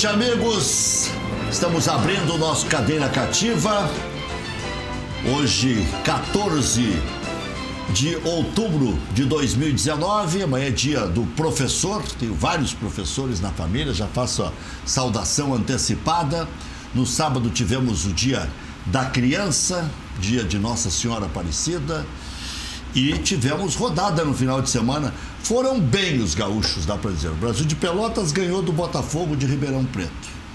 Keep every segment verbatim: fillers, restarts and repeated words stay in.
noite, amigos. Estamos abrindo o nosso Cadeira Cativa. Hoje, quatorze de outubro de dois mil e dezenove. Amanhã é dia do professor. Tenho vários professores na família. Já faço a saudação antecipada. No sábado tivemos o dia da criança, dia de Nossa Senhora Aparecida. E tivemos rodada no final de semana. Foram bem os gaúchos, dá para dizer. O Brasil de Pelotas ganhou do Botafogo de Ribeirão Preto.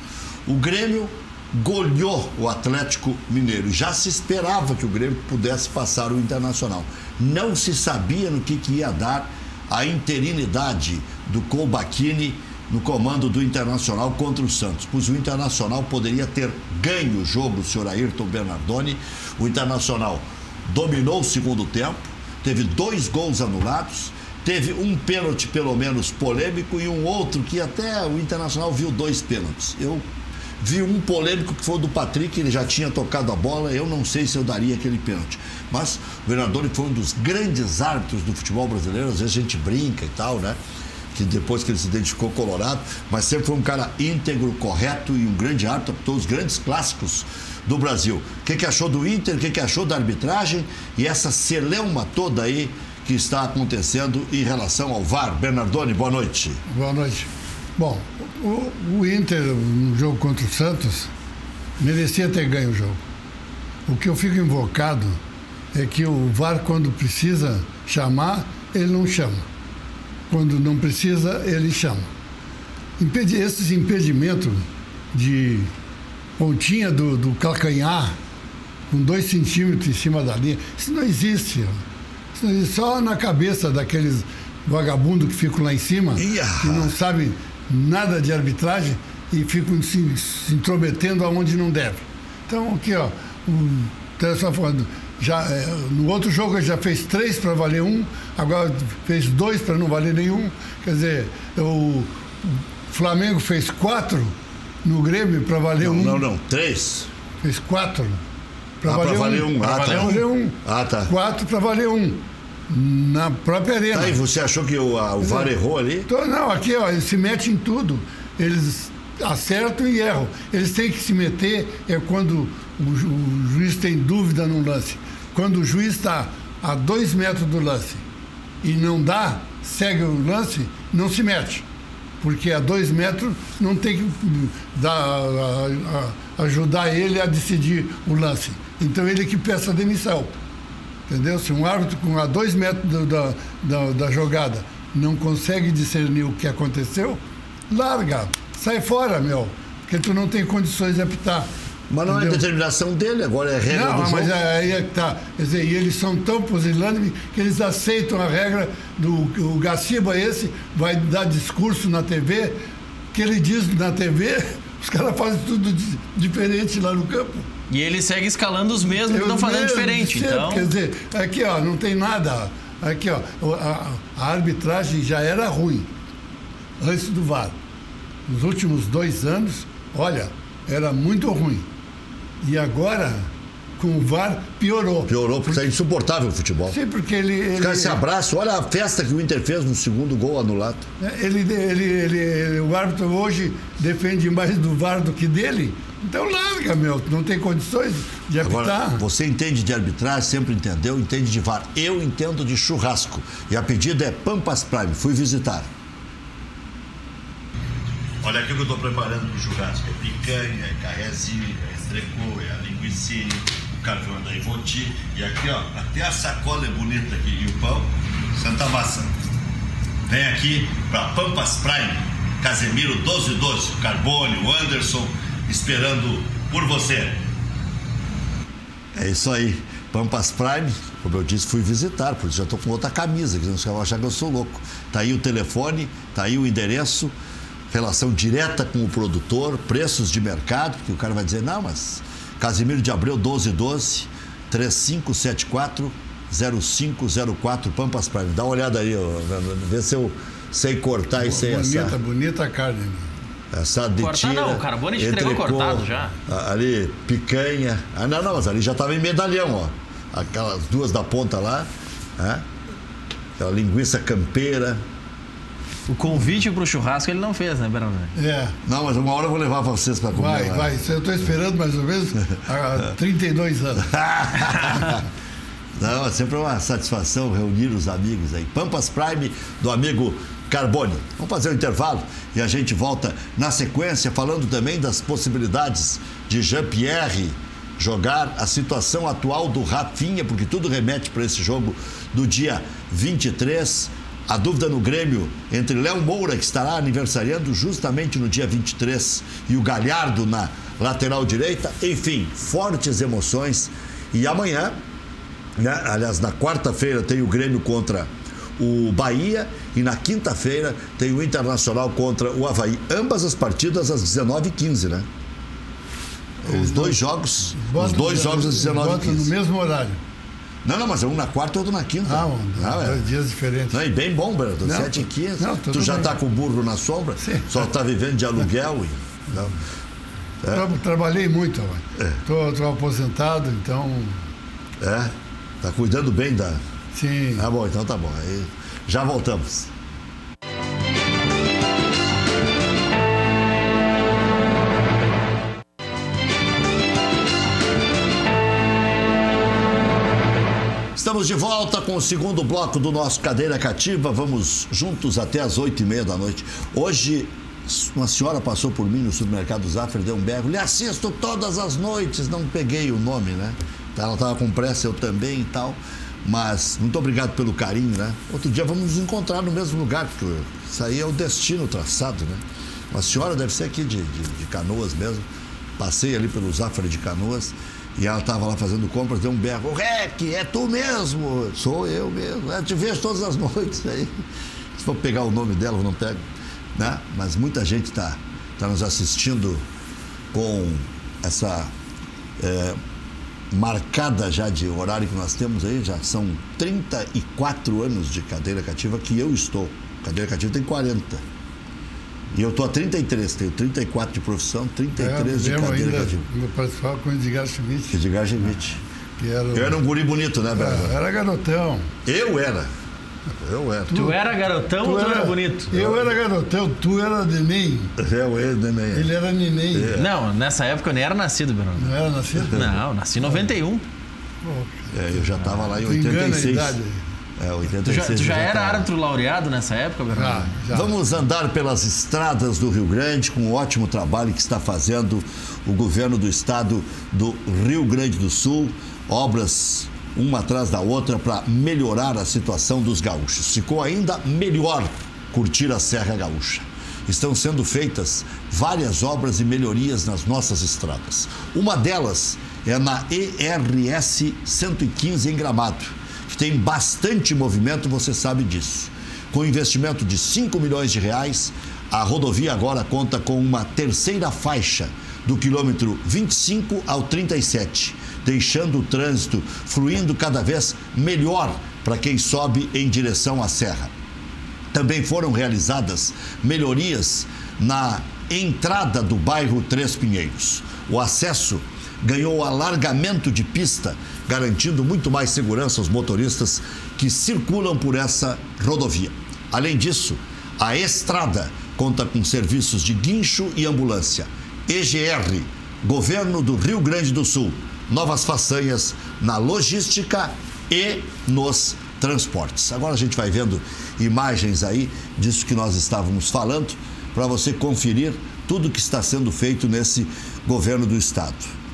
O Grêmio goleou o Atlético Mineiro. Já se esperava que o Grêmio pudesse passar o Internacional. Não se sabia no que, que ia dar a interinidade do Colbachini no comando do Internacional contra o Santos, pois o Internacional poderia ter ganho o jogo, o senhor Ayrton Bernardoni. O Internacional dominou o segundo tempo, teve dois gols anulados, teve um pênalti pelo menos polêmico e um outro que até o Internacional viu dois pênaltis. Eu vi um polêmico que foi o do Patrick, ele já tinha tocado a bola, eu não sei se eu daria aquele pênalti. Mas o Bernardoni foi um dos grandes árbitros do futebol brasileiro, às vezes a gente brinca e tal, né? Que depois que ele se identificou colorado, mas sempre foi um cara íntegro, correto e um grande árbitro, apitou os grandes clássicos do Brasil. O que, que achou do Inter, o que, que achou da arbitragem e essa celeuma toda aí que está acontecendo em relação ao V A R? Bernardoni, boa noite. Boa noite. Bom, o, o Inter, no jogo contra o Santos, merecia ter ganho o jogo. O que eu fico invocado é que o V A R, quando precisa chamar, ele não chama. Quando não precisa, ele chama. Impedi- esses impedimentos de pontinha do, do calcanhar, com dois centímetros em cima da linha, isso não existe. Isso não existe. Só na cabeça daqueles vagabundos que ficam lá em cima, que não sabem nada de arbitragem e ficam se, se intrometendo aonde não deve. Então, aqui, ó, o Telefone falando. Já, é, no outro jogo ele já fez três para valer um, agora fez dois para não valer nenhum. Quer dizer, o, o Flamengo fez quatro no Grêmio para valer não, um. Não, não, três. Fez quatro para ah, valer, valer um. um. Ah, para tá. valer um. Ah, tá. Quatro para valer um. Na própria arena. Tá, e você achou que o, a, o V A R errou ali? Então, não, aqui, ó, eles se metem em tudo. Eles acertam e erram. Eles têm que se meter é quando o, ju- o juiz tem dúvida no lance. Quando o juiz está a dois metros do lance e não dá, segue o lance, não se mete. Porque a dois metros não tem que dar, a, a, ajudar ele a decidir o lance. Então ele que peça a demissão. Entendeu? Se um árbitro com a dois metros do, da, da, da jogada não consegue discernir o que aconteceu, larga, sai fora, meu. Porque tu não tem condições de apitar. Mas não Entendeu? é determinação dele, agora é regra Não, do jogo. mas aí é que tá. Quer dizer, e eles são tão pusilânimes que eles aceitam a regra do o Gaciba esse vai dar discurso na T V, que ele diz na T V, os caras fazem tudo di- diferente lá no campo. E ele segue escalando os mesmos que estão fazendo Mesmo, diferente. sempre. Então, Quer dizer, aqui ó, não tem nada. Aqui ó, a, a arbitragem já era ruim antes do V A R. Nos últimos dois anos, olha, era muito ruim. E agora, com o V A R, piorou. Piorou, porque está insuportável o futebol. Sim, porque ele... Os ele caras se abraçam, olha a festa que o Inter fez no segundo gol anulado. ele, ele, ele, ele- o árbitro hoje defende mais do V A R do que dele. Então larga, meu, não tem condições de apitar. Agora, você entende de arbitragem, sempre entendeu, entende de V A R. Eu entendo de churrasco. E a pedida é Pampas Prime. Fui visitar. Olha aqui o que eu estou preparando para o churrasco. É picanha, é carrezinho, é estrecô, é a linguicinha, o carvão da Ivoti. E aqui, ó, até a sacola é bonita aqui. E o pão, Santa Massa. Vem aqui para Pampas Prime. Casemiro doze doze, o Carbone, o Anderson, esperando por você. É isso aí. Pampas Prime, como eu disse, fui visitar, por isso já estou com outra camisa, que não vão achar que eu sou louco. Tá aí o telefone, tá aí o endereço. Relação direta com o produtor, preços de mercado, porque o cara vai dizer, não, mas Casimiro de Abreu doze doze, três cinco sete quatro, zero cinco zero quatro, Pampas Prime. Dá uma olhada aí, ó, vê se eu sei cortar e sei Bonita, assar. bonita a carne. Né? Essa de cortar tira, não, o Carbone entregou entrecô, cortado já. Ali, picanha. Ah, não, não, mas ali já estava em medalhão, ó. Aquelas duas da ponta lá, né? Aquela linguiça campeira. O convite pro churrasco ele não fez, né, Bernardo? É. Não, mas uma hora eu vou levar para vocês para comer. Vai, lá. vai. Eu estou esperando mais ou menos há trinta e dois anos. Não, é sempre uma satisfação reunir os amigos aí. Pampas Prime, do amigo Carbone. Vamos fazer um intervalo e a gente volta na sequência falando também das possibilidades de Jean-Pierre jogar, a situação atual do Rafinha, porque tudo remete para esse jogo do dia vinte e três. A dúvida no Grêmio entre Léo Moura, que estará aniversariando justamente no dia vinte e três, e o Galhardo na lateral direita. Enfim, fortes emoções. E amanhã, né, aliás, na quarta-feira tem o Grêmio contra o Bahia e na quinta-feira tem o Internacional contra o Avaí. Ambas as partidas às dezenove e quinze, né? Os dois jogos, os dois jogos às dezenove e quinze. No mesmo horário. Não, não, mas é um na quarta e outro na quinta. Ah, um, ah, dois é. dias diferentes. Não, e bem bom, Bernardo, sete e quinze. Tu já bem. tá com o burro na sombra? Sim. Só tá vivendo de aluguel e... Não. É. Tra trabalhei muito, é. tô, tô aposentado, então... É? Tá cuidando bem da... Sim. Ah, bom, então tá bom. Aí já voltamos. Estamos de volta com o segundo bloco do nosso Cadeira Cativa. Vamos juntos até as oito e meia da noite. Hoje, uma senhora passou por mim no supermercado Zafra, deu um berro. Lhe assisto todas as noites. Não peguei o nome, né? Ela estava com pressa, eu também e tal. Mas muito obrigado pelo carinho, né? Outro dia vamos nos encontrar no mesmo lugar, porque isso aí é o destino traçado, né? Uma senhora deve ser aqui de, de, de Canoas mesmo. Passei ali pelo Zafra de Canoas. E ela estava lá fazendo compras, deu um berro. Rec, é tu mesmo? Sou eu mesmo. Eu te vejo todas as noites aí. Se for pegar o nome dela, eu não pego. Né? Mas muita gente está tá nos assistindo com essa é, marcada já de horário que nós temos aí. Já são trinta e quatro anos de Cadeira Cativa que eu estou. Cadeira Cativa tem quarenta. E eu estou há trinta e três, tenho trinta e quatro de profissão, trinta e três é, de cadeira cativa. Eu participava com o Edgar Schmidt. Edgar Schmidt. Que era o... Eu era um guri bonito, né, Bernardo? É, era garotão. Eu era. Eu era. Tu, tu era garotão tu ou tu era, era bonito? Eu era garotão, tu era neném. Eu era neném. Ele era neném. É. Não, nessa época eu nem era nascido, Bernardo. Não era nascido? Não, nasci em noventa e um. É, eu já estava lá em tu oitenta e seis. A idade. É, oitenta e seis. Tu já, tu já, já era tava... árbitro laureado nessa época, Bernardo? Já, já. Vamos andar pelas estradas do Rio Grande com o ótimo trabalho que está fazendo o governo do estado do Rio Grande do Sul. Obras uma atrás da outra para melhorar a situação dos gaúchos. Ficou ainda melhor curtir a Serra Gaúcha. Estão sendo feitas várias obras e melhorias nas nossas estradas. Uma delas é na E R S cento e quinze em Gramado. Tem bastante movimento, você sabe disso. Com investimento de cinco milhões de reais, a rodovia agora conta com uma terceira faixa, do quilômetro vinte e cinco ao trinta e sete, deixando o trânsito fluindo cada vez melhor para quem sobe em direção à serra. Também foram realizadas melhorias na entrada do bairro Três Pinheiros. O acesso ganhou alargamento de pista, garantindo muito mais segurança aos motoristas que circulam por essa rodovia. Além disso, a estrada conta com serviços de guincho e ambulância. E G R, Governo do Rio Grande do Sul, novas façanhas na logística e nos transportes. Agora a gente vai vendo imagens aí disso que nós estávamos falando, para você conferir tudo que está sendo feito nesse governo do estado.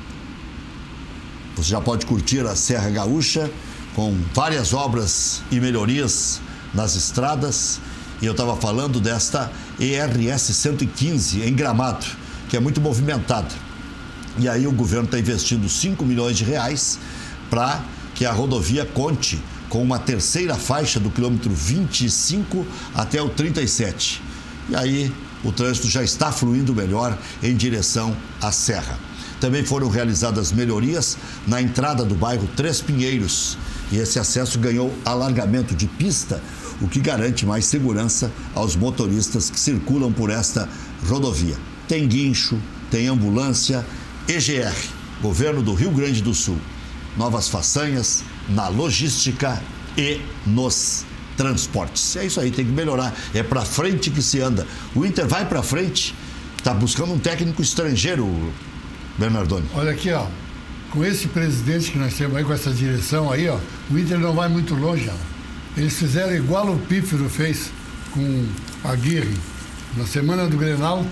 Você já pode curtir a Serra Gaúcha com várias obras e melhorias nas estradas. E eu estava falando desta E R S cento e quinze em Gramado, que é muito movimentada. E aí o governo está investindo cinco milhões de reais para que a rodovia conte com uma terceira faixa do quilômetro vinte e cinco até o trinta e sete. E aí o trânsito já está fluindo melhor em direção à serra. Também foram realizadas melhorias na entrada do bairro Três Pinheiros e esse acesso ganhou alargamento de pista, o que garante mais segurança aos motoristas que circulam por esta rodovia. Tem guincho, tem ambulância. E G R, Governo do Rio Grande do Sul, novas façanhas na logística e nos Transportes. É isso aí, tem que melhorar. É pra frente que se anda. O Inter vai pra frente, tá buscando um técnico estrangeiro, Bernardoni. Olha aqui, ó. Com esse presidente que nós temos aí, com essa direção aí, ó, o Inter não vai muito longe, ó. Eles fizeram igual o Pífero fez com a Aguirre. Na semana do Grenal,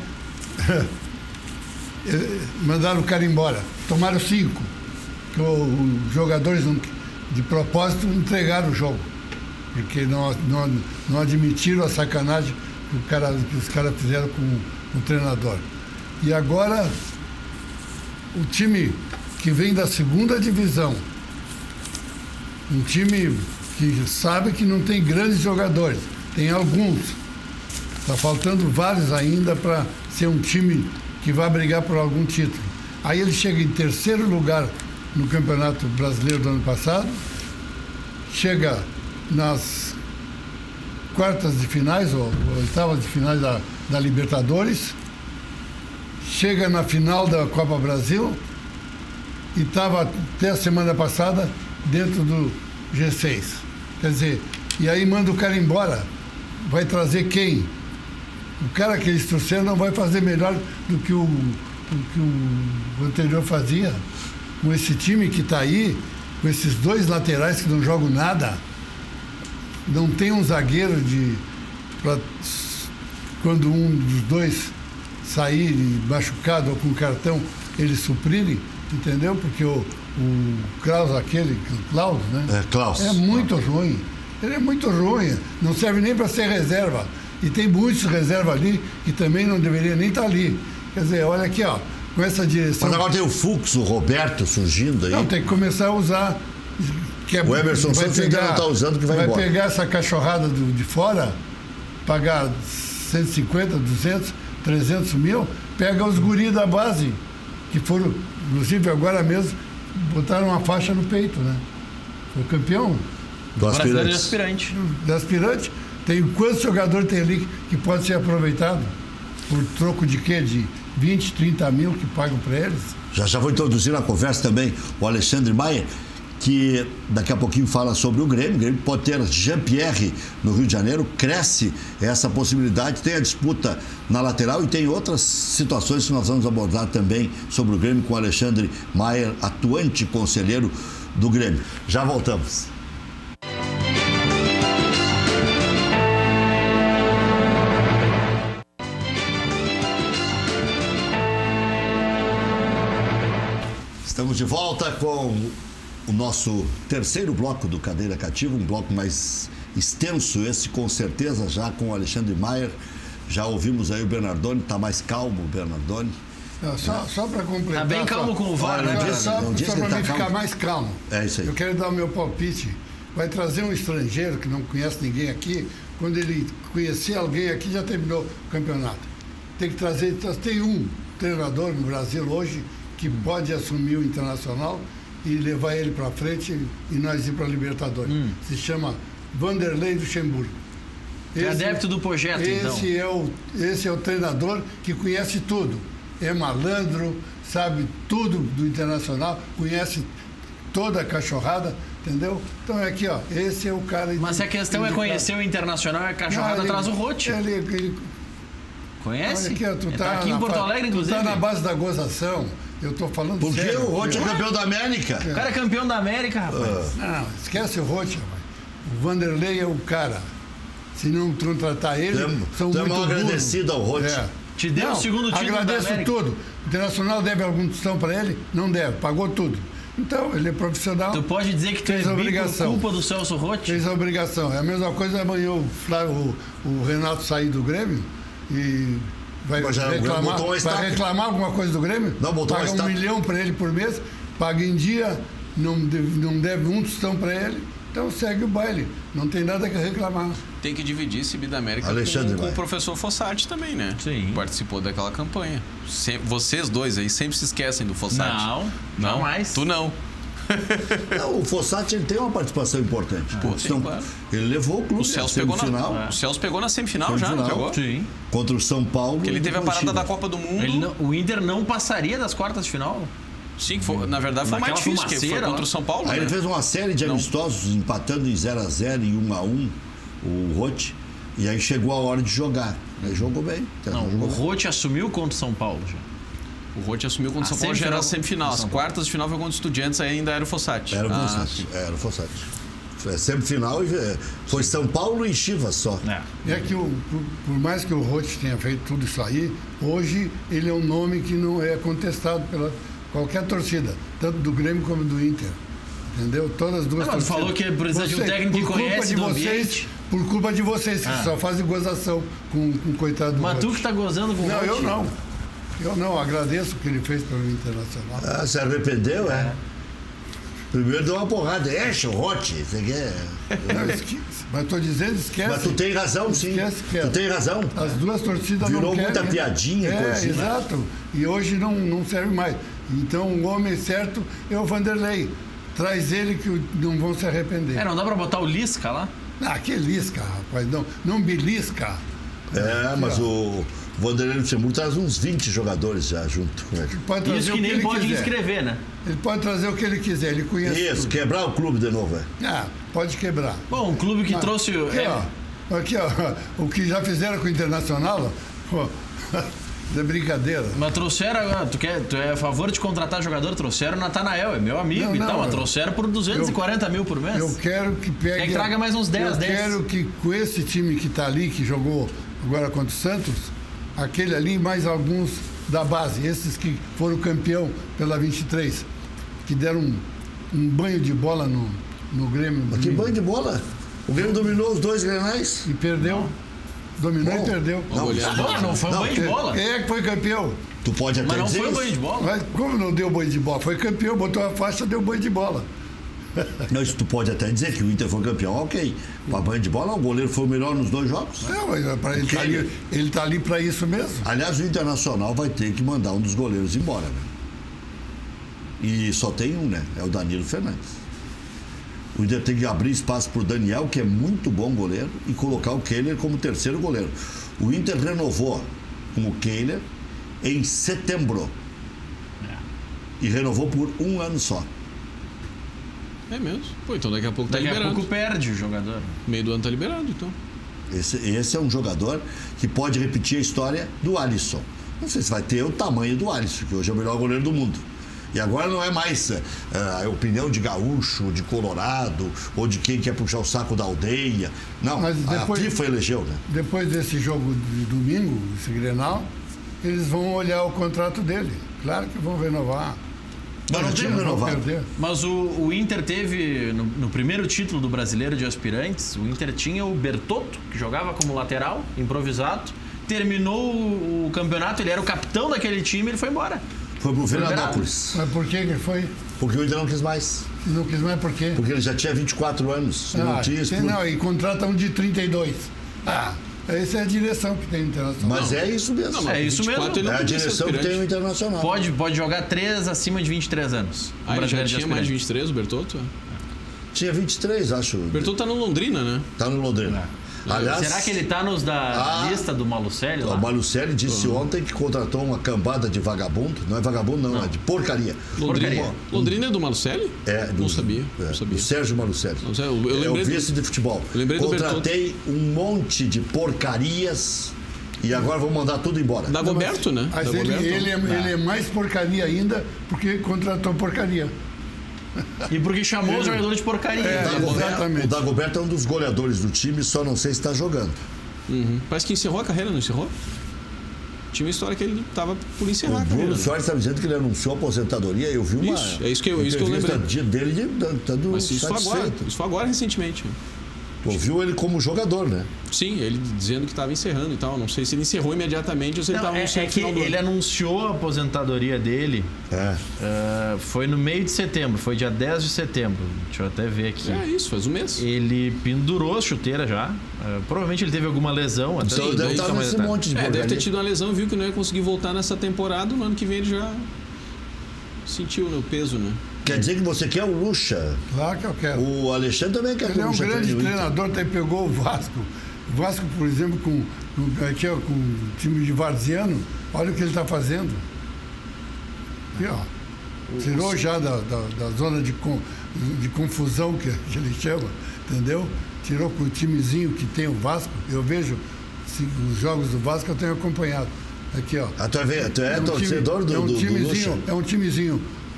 mandaram o cara embora. Tomaram cinco. Que os jogadores, não, de propósito, entregaram o jogo. Porque não, não, não admitiram a sacanagem que, o cara, que os caras fizeram com, com o treinador. E agora, o time que vem da segunda divisão, um time que sabe que não tem grandes jogadores, tem alguns. Está faltando vários ainda para ser um time que vai brigar por algum título. Aí ele chega em terceiro lugar no Campeonato Brasileiro do ano passado, chega nas quartas de finais, ou oitavas de finais da, da Libertadores, chega na final da Copa Brasil e estava até a semana passada dentro do G seis. Quer dizer, e aí manda o cara embora. Vai trazer quem? O cara que eles trouxeram não vai fazer melhor do que o, do que o anterior fazia. Com esse time que está aí, com esses dois laterais que não jogam nada, não tem um zagueiro de pra, quando um dos dois sair machucado ou com cartão, eles suprirem, entendeu? Porque o, o Klaus, aquele, Klaus, né? É, Klaus. É muito ruim. Ele é muito ruim. Não serve nem para ser reserva. E tem muitos reservas ali que também não deveria nem estar ali. Quer dizer, olha aqui, ó, com essa direção. Mas agora tem o Fux, o Roberto surgindo aí. Não, tem que começar a usar. Que é, o Emerson Santos ainda não está usando, que vai, vai embora. Vai pegar essa cachorrada do, de fora, pagar cento e cinquenta, duzentos, trezentos mil, pega os guris da base, que foram, inclusive agora mesmo, botaram uma faixa no peito, né? Foi campeão. Do aspirante. De aspirante. Do aspirante. Tem quantos jogadores tem ali que pode ser aproveitado? Por troco de quê? De vinte, trinta mil que pagam para eles? Já já vou introduzir na conversa também o Alexandre Maia, que daqui a pouquinho fala sobre o Grêmio. O Grêmio pode ter Jean-Pierre no Rio de Janeiro, cresce essa possibilidade, tem a disputa na lateral e tem outras situações que nós vamos abordar também sobre o Grêmio com o Alexandre Maia, atuante conselheiro do Grêmio. Já voltamos. Estamos de volta com o nosso terceiro bloco do Cadeira Cativa, um bloco mais extenso, esse com certeza, já com o Alexandre Maia. Já ouvimos aí o Bernardoni, está mais calmo o Bernardoni. Não, só só para completar. Está bem calmo só, com o V A R, né? Só, só, não, só para tá mim ficar calmo. mais calmo. É isso aí. Eu quero dar o meu palpite. Vai trazer um estrangeiro que não conhece ninguém aqui. Quando ele conhecer alguém aqui, já terminou o campeonato. Tem que trazer. Tem um treinador no Brasil hoje que pode assumir o Internacional e levar ele para frente e nós ir para a Libertadores. Hum. Se chama Vanderlei Luxemburgo. É adepto do projeto, então. Esse é o, esse é o treinador que conhece tudo. É malandro, sabe tudo do Internacional, conhece toda a cachorrada, entendeu? Então é aqui, ó, esse é o cara... Mas se a questão é conhecer o Internacional, a cachorrada Não, ele, traz o Rote. Ele, ele, Conhece? Olha aqui, ó, tu ele tá, tá aqui em Porto Alegre, tu inclusive. tá na base da gozação. Eu tô falando Porque sério. o Rote é campeão da América. O cara é campeão da América, rapaz. Não, esquece o Rote, rapaz. O Vanderlei é o cara. Se não contratar ele, Temo, são temo muito agradecido ao Rote. É. Te deu Não, o segundo título da agradeço América. tudo. O Internacional deve algum tostão para ele? Não deve, pagou tudo. Então, ele é profissional. Tu pode dizer que tu fez é a bi por obrigação. culpa do Celso Rotti? Fez a obrigação. É a mesma coisa amanhã o, Flávio, o, o Renato sair do Grêmio e vai já, reclamar, vai reclamar alguma coisa do Grêmio? Não, botou paga um milhão para ele por mês, paga em dia, não deve, não deve um tostão para ele. Então segue o baile, não tem nada que reclamar. Tem que dividir esse Bi da América Alexandre, com, com vai. o professor Fossati também, né? Sim. Participou daquela campanha. Sem, vocês dois aí sempre se esquecem do Fossati. Não, não jamais. Tu não. Não, o Fossati ele tem uma participação importante. Pô, Então, sim, claro. ele levou o clube O Celso, à pegou semifinal na, o Celso pegou na semifinal, Semifinal. já, não jogou? Sim. contra o São Paulo. Porque ele e teve a depois parada Chile. da Copa do Mundo. Ele não- o Inter não passaria das quartas de final. Sim, que foi, na verdade foi mais Naquela difícil, que foi fumaceira contra lá. o São Paulo. Aí né? ele fez uma série de Não. amistosos, empatando em zero a zero e um a um. o Roth, e aí chegou a hora de jogar. Aí jogou bem. Não, jogou o bem. Roth assumiu contra o São Paulo já. O Roth assumiu contra o A São Paulo, já era a semifinal- semifinal. As quartas de final foi contra o Estudiantes, aí ainda era o Fossati. Era o Ah, Fossati. sim. Era o Fossati. Foi semifinal e é, foi São Paulo e Chivas só. É. É que, o, por, por mais que o Roth tenha feito tudo isso aí, hoje ele é um nome que não é contestado pela qualquer torcida, tanto do Grêmio como do Inter. Entendeu? Todas as duas Não, mas torcidas. falou que precisa de um Você- técnico que por culpa conhece de do vocês, ambiente. Por culpa de vocês, que Ah. só fazem gozação com, com o coitado do Mas tu Roth. que tá gozando com o Não, Roth. eu não. Eu não, agradeço o que ele fez pelo Internacional. Ah, se arrependeu, é? Primeiro deu uma porrada. Enche o Roth, você quer. Não, esque- Mas estou dizendo, esquece. Mas tu tem razão, sim. Esquece que é. Tu tem razão. As duas torcidas Virou não querem. muita piadinha, É, coisinha. exato. E hoje não, não serve mais. Então o homem certo é o Vanderlei. Traz ele que não vão se arrepender. É, não dá pra botar o Lisca lá? Ah, que lisca, rapaz. Não, não belisca. É, mas Aqui, ó. o Vanderlei Luxemburgo traz uns vinte jogadores já junto com ele. Pode trazer Isso o que que nem ele pode quiser. inscrever, né? Ele pode trazer o que ele quiser, ele conhece Isso, tudo. quebrar o clube de novo, é. Ah, pode quebrar. Bom, um clube que Mas, trouxe... o- Aqui, é, ó, aqui, ó, o que já fizeram com o Internacional, ó, é brincadeira. Mas trouxeram... ah, Tu, quer, tu é a favor de contratar jogador? Trouxeram o Natanael, é meu amigo Não, e não, tal. Mas eu- trouxeram por duzentos e quarenta mil por mês. Eu quero que pegue. Quer que traga mais uns dez, Eu dez. quero que com esse time que está ali, que jogou agora contra o Santos, aquele ali, mais alguns da base, esses que foram campeão pela vinte e três, que deram um, um banho de bola no, no Grêmio. Mas que domingo. banho de bola. O Grêmio dominou os dois grenais. E perdeu. Dominou Bom. e perdeu. Não, Não, não foi um banho de bola. Quem é que foi campeão? Tu pode até Mas não dizer foi um isso. banho de bola. Mas como não deu banho de bola? Foi campeão, botou a faixa, deu banho de bola. Não, isso tu pode até dizer que o Inter foi campeão, ok. Para banho de bola, o goleiro foi o melhor nos dois jogos. Não, mas é pra ele tá ali, ele tá ali para isso mesmo. Aliás, o Internacional vai ter que mandar um dos goleiros embora, né? E só tem um, né? É o Danilo Fernandes. O Inter tem que abrir espaço para o Daniel, que é muito bom goleiro, e colocar o Kehler como terceiro goleiro. O Inter renovou com o Kehler em setembro. E renovou por um ano só. É mesmo? Pô, então daqui a pouco tá Daqui a liberado. pouco perde o jogador. Meio do ano tá liberado, então. Esse, esse é um jogador que pode repetir a história do Alisson. Não sei se vai ter o tamanho do Alisson, que hoje é o melhor goleiro do mundo. E agora não é mais uh, a opinião de gaúcho, de colorado, ou de quem quer puxar o saco da aldeia. Não, Mas depois- a FIFA elegeu, né? Depois desse jogo de domingo, esse Grenal, eles vão olhar o contrato dele. Claro que vão renovar. Mas não tinha Não vão renovado. perder. Mas o, o Inter teve, no, no primeiro título do Brasileiro de Aspirantes, o Inter tinha o Bertotto, que jogava como lateral, improvisado. Terminou o, o campeonato, ele era o capitão daquele time, ele foi embora. Foi pro Fernandópolis. Mas por que que foi? Porque o Inter não quis mais. Não quis mais por quê? Porque ele já tinha vinte e quatro anos. não Ah, tinha tem- explo- não, e contrata um de trinta e dois. Ah, essa é a direção que tem o Internacional. Mas é isso mesmo. Não, mas É isso vinte e quatro mesmo. ele não É a podia ser direção que aspirante. tem o Internacional. Pode, pode jogar três acima de vinte e três anos. no Ah, ele já Brasileiro de tinha mais de Aspirantes. vinte e três, o Bertotto? Tinha vinte e três, acho. O Bertotto tá no Londrina, né? Tá no Londrina. Aliás, Será que ele tá nos da Ah. lista do Malucelli o lá? Malucelli disse ontem que contratou uma cambada de vagabundo. Não é vagabundo, não, é de porcaria. Londrina, Porcaria. Londrina é do Malucelli? É, do, Não sabia, é, não sabia. do Sérgio Malucelli. Não sei, eu- eu é o lembrei do- vice de futebol. eu lembrei do Contratei um monte de porcarias e agora vou mandar tudo embora. Dagoberto, né? Mas ele, Dagoberto. ele, é, ele é mais porcaria ainda porque contratou porcaria. E porque chamou o jogador de porcaria. É, O Dagoberto- exatamente. O Dagoberto é um dos goleadores do time, só não sei se está jogando. Uhum. Parece que encerrou a carreira, não encerrou? Tinha uma história que ele tava por encerrar O a carreira. Bruno né? Soares está dizendo que ele anunciou a aposentadoria. Eu vi uma Isso, é isso que eu- isso que eu entrevista lembrei. dele de- estando Mas isso foi agora, satisfeito. isso foi agora recentemente. Tu ouviu ele como jogador, né? Sim, ele dizendo que estava encerrando e tal. Não sei se ele encerrou imediatamente ou se ele Não, estava é, anunciando é no que final do ele ano. anunciou a aposentadoria dele. É. ah, foi no meio de setembro, foi dia dez de setembro. Deixa eu até ver aqui. É isso, faz um mês. Ele pendurou a chuteira já. Ah, provavelmente ele teve alguma lesão. Até Então não deve sei estar mais nesse detalhe. monte de É, deve porcaria. ter tido uma lesão, viu que não ia conseguir voltar nessa temporada. No ano que vem ele já sentiu o peso, né? Quer dizer que você quer o Lucha. Claro que eu quero. O Alexandre também quer que Ele o é um Lucha grande treine o Inter. treinador, até pegou o Vasco. O Vasco, por exemplo, com, com, aqui, ó, com o time de Varziano, olha o que ele está fazendo. Aqui, ó. Tirou já da, da, da zona de, con- de confusão que ele chama, entendeu? Tirou com o timezinho que tem o Vasco. Eu vejo se, os jogos do Vasco, eu tenho acompanhado. Aqui, ó. Ah, tu é, tu é, é um torcedor time, do, é um do, timezinho, do É um timezinho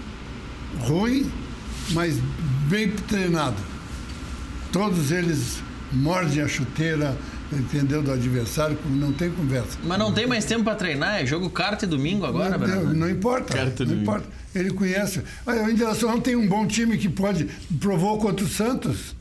ruim, mas bem treinado. Todos eles mordem a chuteira, entendeu, do adversário, não tem conversa. Mas não tem mais tempo para treinar, é jogo quarta e domingo agora, não, Bernardo? Não importa, Quarta não domingo. importa. Ele conhece. Olha, o Internacional tem um bom time que pode... Provou contra o Santos,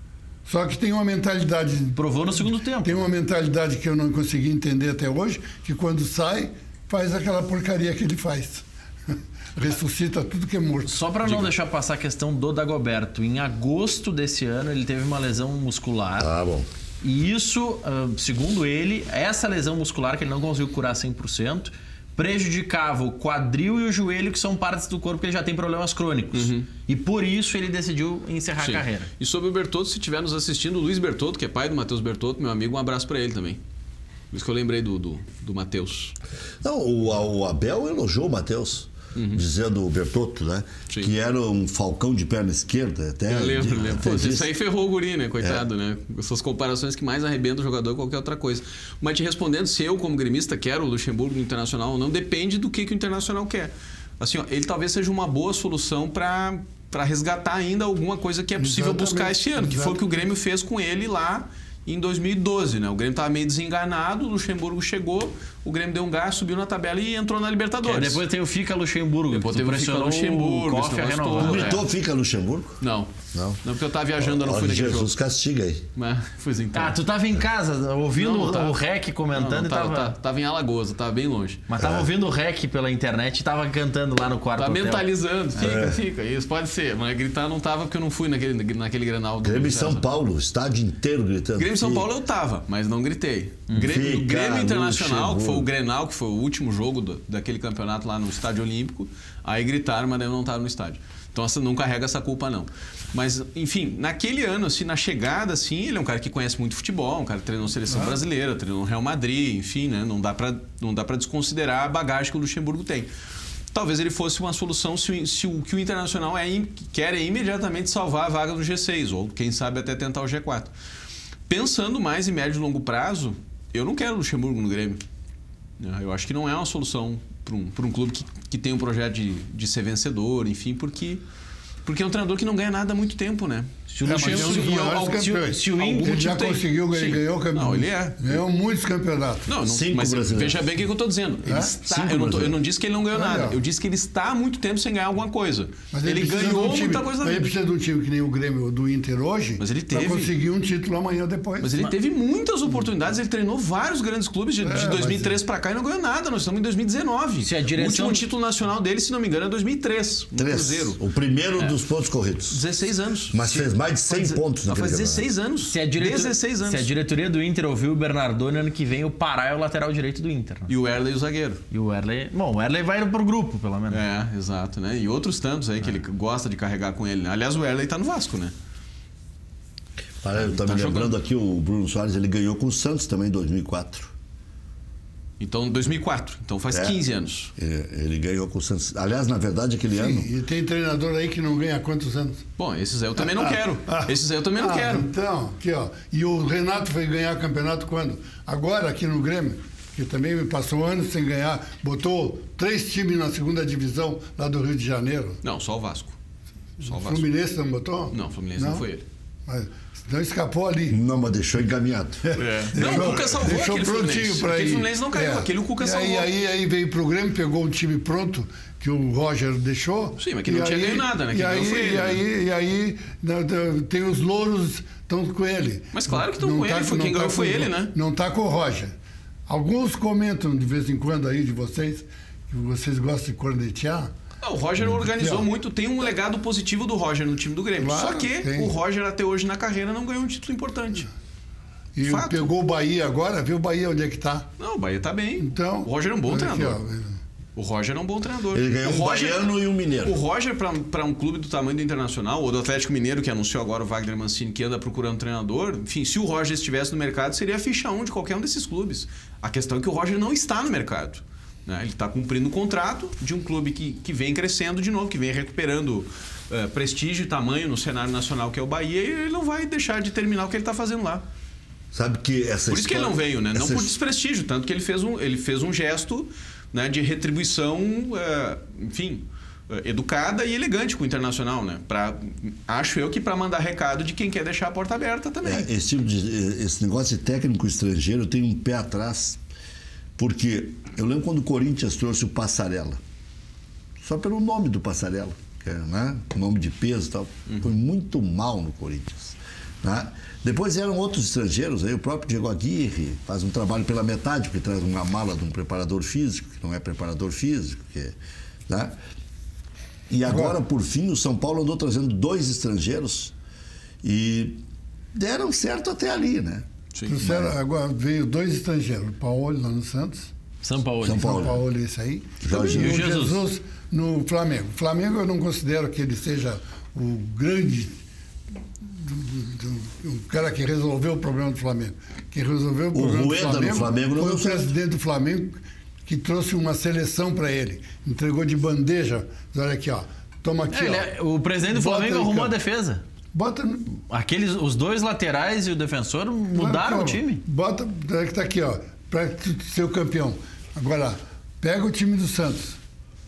só que tem uma mentalidade... Provou no segundo tempo. Tem uma mentalidade que eu não consegui entender até hoje, que quando sai, faz aquela porcaria que ele faz. Ressuscita tudo que é morto. Só para não deixar passar a questão do Dagoberto, em agosto desse ano ele teve uma lesão muscular. Ah, bom. E isso, segundo ele, essa lesão muscular que ele não conseguiu curar cem por cento, prejudicava o quadril e o joelho, que são partes do corpo que ele já tem problemas crônicos. Uhum. E por isso ele decidiu encerrar Sim. a carreira. E sobre o Bertotto, se estiver nos assistindo, o Luiz Bertotto, que é pai do Matheus Bertotto, meu amigo, um abraço para ele também. Por isso que eu lembrei do, do, do Matheus. Não, o, o Abel elogiou o Matheus. Uhum. Dizendo o Bertotto, né? Sim. Que era um falcão de perna esquerda. Até, Eu lembro, lembro. Pô, disse. isso aí ferrou o guri, né? Coitado, é. né? Essas comparações que mais arrebentam o jogador que qualquer outra coisa. Mas te respondendo, se eu, como gremista, quero o Luxemburgo no Internacional ou não, depende do que, que o Internacional quer. Assim, ó, ele talvez seja uma boa solução para para resgatar ainda alguma coisa que é possível Exatamente. buscar esse ano, que foi o que o Grêmio fez com ele lá em dois mil e doze, né? O Grêmio estava meio desenganado, o Luxemburgo chegou, o Grêmio deu um gás, subiu na tabela e entrou na Libertadores. É, depois tem o Fica Luxemburgo. Depois tu teve o pressionou Fica Luxemburgo, o Koff a esse negócio renovar. todo. O É. Vitor fica Luxemburgo? Não. Não. Não, porque eu estava viajando, eu não Olha, fui naquele Jesus jogo. castiga aí. Mas, pois então. Ah, tu tava em casa ouvindo Não, tá. o Rec comentando Não, não, e tava, tava... tava, tava em Alagoas, tava bem longe. Mas tava ouvindo o Rec pela internet e tava cantando lá no quarto Tá hotel. mentalizando, fica, É. fica. Isso pode ser, mas gritar não tava porque eu não fui naquele, naquele Grenal do Grêmio em São César. Paulo, estádio inteiro gritando. Grêmio em São Fica. Paulo eu tava, mas não gritei. Grêmio, Fica Grêmio Internacional, que foi o Luxemburgo. Grenal, que foi o último jogo do, daquele campeonato lá no Estádio Olímpico, aí gritaram, mas eu não tava no estádio. Então essa, não carrega essa culpa, não. Mas, enfim, naquele ano, assim, na chegada, assim, ele é um cara que conhece muito futebol, um cara que treinou seleção Ah. brasileira, treinou no Real Madrid, enfim, né? Não dá pra, não dá pra desconsiderar a bagagem que o Luxemburgo tem. Talvez ele fosse uma solução se o, se o que o Internacional é, quer é imediatamente salvar a vaga do G seis, ou quem sabe até tentar o G quatro. Pensando mais em médio e longo prazo, eu não quero o Luxemburgo no Grêmio. Eu acho que não é uma solução para um, para um clube que, que tem um projeto de, de ser vencedor, enfim, porque, porque é um treinador que não ganha nada há muito tempo, né? Se o É, mas é um Luxemburgo... dos e maiores ao- se o- campeões. se o Algum Inter... Ele já time tem. conseguiu, ele Sim. ganhou o campeonato. Não, ele é. Ganhou muitos campeonatos. Não, não Cinco mas brasileiros. veja bem o que eu estou dizendo. Ele É? está, Cinco eu, não tô- eu brasileiros. não disse que ele não ganhou Olha, nada. ó. Eu disse que ele está há muito tempo sem ganhar alguma coisa. Mas Ele, precisa de um ganhou time- muita coisa na mas ele vida. precisa de um time que nem o Grêmio do Inter hoje, Mas ele para teve. conseguir um título amanhã depois. Mas ele teve muitas oportunidades, ele treinou vários grandes clubes de, de É, dois mil e três para cá e não ganhou nada. Nós estamos em dois mil e dezenove. Se a direção- O último título nacional dele, se não me engano, é dois mil e três, no Três. Cruzeiro. O primeiro dos pontos corridos. dezesseis anos. Mas fez mais de cem Faz- pontos Não, naquele faz dezesseis anos. Se a, diretor... dezesseis anos. se a diretoria do Inter ouviu o Bernardoni, ano que vem o Pará é o lateral direito do Inter. né? E o Erley, o zagueiro. E o Erley... Bom, o Erley vai pro grupo, pelo menos. É, exato, né? E outros tantos aí que ele gosta de carregar com ele. né? Aliás, o Erley tá no Vasco, né? Para, eu tô Tá me lembrando jogando. aqui, o Bruno Soares, ele ganhou com o Santos também em dois mil e quatro. Então, dois mil e quatro. Então faz É. quinze anos. Ele, ele ganhou com o Santos. Aliás, na verdade, aquele ano... Sim, e tem treinador aí que não ganha há quantos anos? Bom, esses aí eu também não Ah, quero. ah, Esses aí eu também não ah, quero. Então, aqui ó. E o Renato foi ganhar campeonato quando? Agora aqui no Grêmio, que também me passou anos sem ganhar, botou três times na segunda divisão lá do Rio de Janeiro. Não, só o Vasco. Só o O Vasco. Fluminense não botou? Não, o Fluminense não, foi ele. Mas, então escapou ali. Não, mas deixou encaminhado. Não, o Cuca salvou Deixou aquele prontinho Fluminense. para Aquele ir. Fluminense não caiu, É. aquele o Cuca e salvou. aí, aí, aí veio pro Grêmio, pegou um time pronto que o Roger deixou. Sim, mas que E não tinha aí- ganho nada, né? E Quem ganhou aí, foi ele, e né? aí, e aí não, não, tem os louros estão com ele. Mas claro que estão Não com ele, foi quem não ganhou foi com- ele, né? Não está com o Roger. Alguns comentam de vez em quando aí de vocês, que vocês gostam de cornetear. Não, o Roger organizou Aqui, ó. muito, tem um legado positivo do Roger no time do Grêmio. Claro, Só que tem. o Roger até hoje na carreira não ganhou um título importante. E Fato. pegou o Bahia agora, viu o Bahia onde é que está. Não, o Bahia tá bem. Então, o Roger é um bom olha treinador. aqui, ó. O Roger é um bom treinador. Ele ganhou o um Roger, baiano e um mineiro. O Roger, para um clube do tamanho do Internacional, ou do Atlético Mineiro, que anunciou agora o Wagner Mancini, que anda procurando treinador, enfim, se o Roger estivesse no mercado, seria a ficha um de qualquer um desses clubes. A questão é que o Roger não está no mercado. Né? Ele está cumprindo o contrato de um clube que, que vem crescendo de novo, que vem recuperando uh, prestígio e tamanho no cenário nacional, que é o Bahia, e ele não vai deixar de terminar o que ele está fazendo lá. Sabe que essa Por isso história, que ele não veio, né? Não essa... por desprestígio, tanto que ele fez um, ele fez um gesto, né, de retribuição, uh, enfim, uh, educada e elegante com o Internacional, né? Pra, acho eu que para mandar recado de quem quer deixar a porta aberta também. É, esse, tipo de, esse negócio de técnico estrangeiro tem um pé atrás, porque eu lembro quando o Corinthians trouxe o Passarella, só pelo nome do Passarella, que é, né, nome de peso e tal, uhum. Foi muito mal no Corinthians. Né? Depois eram outros estrangeiros, aí o próprio Diego Aguirre faz um trabalho pela metade, porque traz uma mala de um preparador físico, que não é preparador físico. Que, né? E agora, agora, por fim, o São Paulo andou trazendo dois estrangeiros e deram certo até ali, né? Sim, Trouxeram, mas... Agora veio dois estrangeiros, o Paulo lá no Santos. São Paulo. São Paulo, São Paulo esse aí. Jorge e o Jesus. Jesus no Flamengo. O Flamengo eu não considero que ele seja o grande... o cara que resolveu o problema do Flamengo. Quem resolveu o problema o do Flamengo, no Flamengo não foi o presidente do Flamengo que trouxe uma seleção para ele. Entregou de bandeja. Olha aqui, ó. Toma aqui, é, ó. O presidente do Flamengo arrumou a defesa. Bota no... Aqueles, os dois laterais e o defensor mudaram não, o time. Bota, que tá aqui, ó. Para ser o campeão. Agora, pega o time do Santos.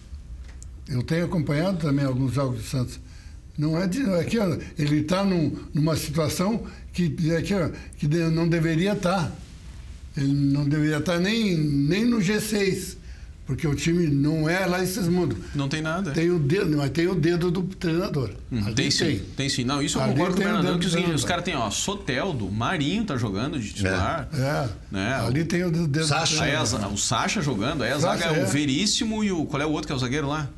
Eu tenho acompanhado também alguns jogos do Santos. Não é de. Aqui, ó, ele está num, numa situação que, aqui, ó, que não deveria estar. Ele não deveria estar nem, nem no G seis. Porque o time não é lá esses mundos. Não tem nada. Tem o dedo, mas tem o dedo do treinador. Hum, tem sim, tem. tem sim. Não, isso eu Ali concordo com o Bernardão, que os, os caras têm, ó, Soteldo, Marinho tá jogando de titular. É. é. Né? Ali tem o dedo Sacha, do treinador. Aí a, o Sacha jogando, aí a Sacha, zaga é o Veríssimo e o... Qual é o outro que é o zagueiro lá?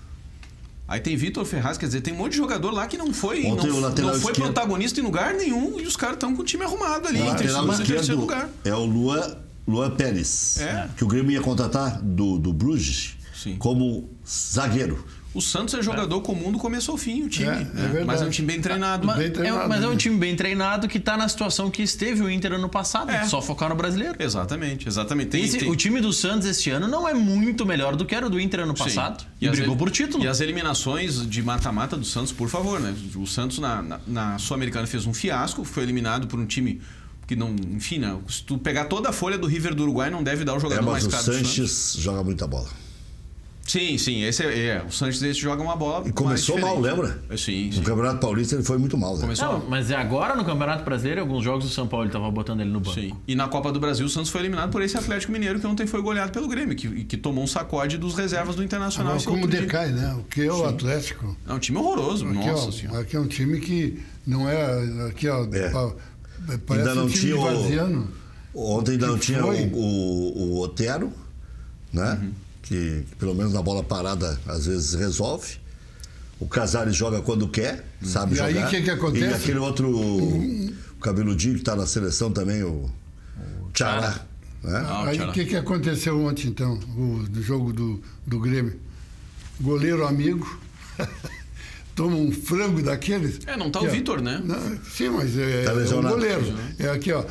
Aí tem Vitor Ferraz, quer dizer, tem um monte de jogador lá que não foi, Ontem não, não foi esquerdo. protagonista em lugar nenhum e os caras estão com o time arrumado ali, em terceiro, terceiro lugar. É o Luan, Luan Pérez, é. que o Grêmio ia contratar do, do Bruges. Sim. Como zagueiro. O Santos é jogador é. comum do começo ao fim, o time. É, né? é mas é um time bem treinado. Mas, bem treinado, é, mas né? é um time bem treinado que está na situação que esteve o Inter ano passado. É. Só focar no brasileiro. Exatamente, exatamente. Tem, Esse, tem... O time do Santos este ano não é muito melhor do que era o do Inter ano passado. Sim. E, e brigou por título. E as eliminações de mata-mata do Santos, por favor, né? O Santos na, na, na Sul-Americana fez um fiasco, foi eliminado por um time... que não, enfim, né? Se tu pegar toda a folha do River do Uruguai, não deve dar o jogador é, mas mais o caro Sanches do Santos. joga muita bola. Sim, sim, esse é, é. O Sanches esse joga uma bola. E começou mal, lembra? Sim, sim. No Campeonato Paulista ele foi muito mal. Né? Começou não, mas é agora no Campeonato Brasileiro, alguns jogos do São Paulo ele estava botando ele no banco. Sim. E na Copa do Brasil o Santos foi eliminado por esse Atlético Mineiro que ontem foi goleado pelo Grêmio, que, que tomou um sacode dos reservas do Internacional. Agora, como decai, dia. né? O que é o sim. Atlético? É um time horroroso, aqui, nossa ó, senhora. Aqui é um time que não é. Aqui, ó, é. parece ainda não um time tinha vaziano. O, ontem ainda não tinha o, o, o Otero, né? Uhum. Que, que pelo menos na bola parada às vezes resolve. O Casares joga quando quer, sabe e jogar. E aí o que, que acontece? E aquele outro, uhum. o cabeludinho que está na seleção também, o Tchará. Né? Ah, aí o que, que aconteceu ontem, então, o, do jogo do, do Grêmio? Goleiro amigo... Toma um frango daqueles. É, não tá o Vitor, né? Não, sim, mas é, tá é o goleiro. É aqui, ó.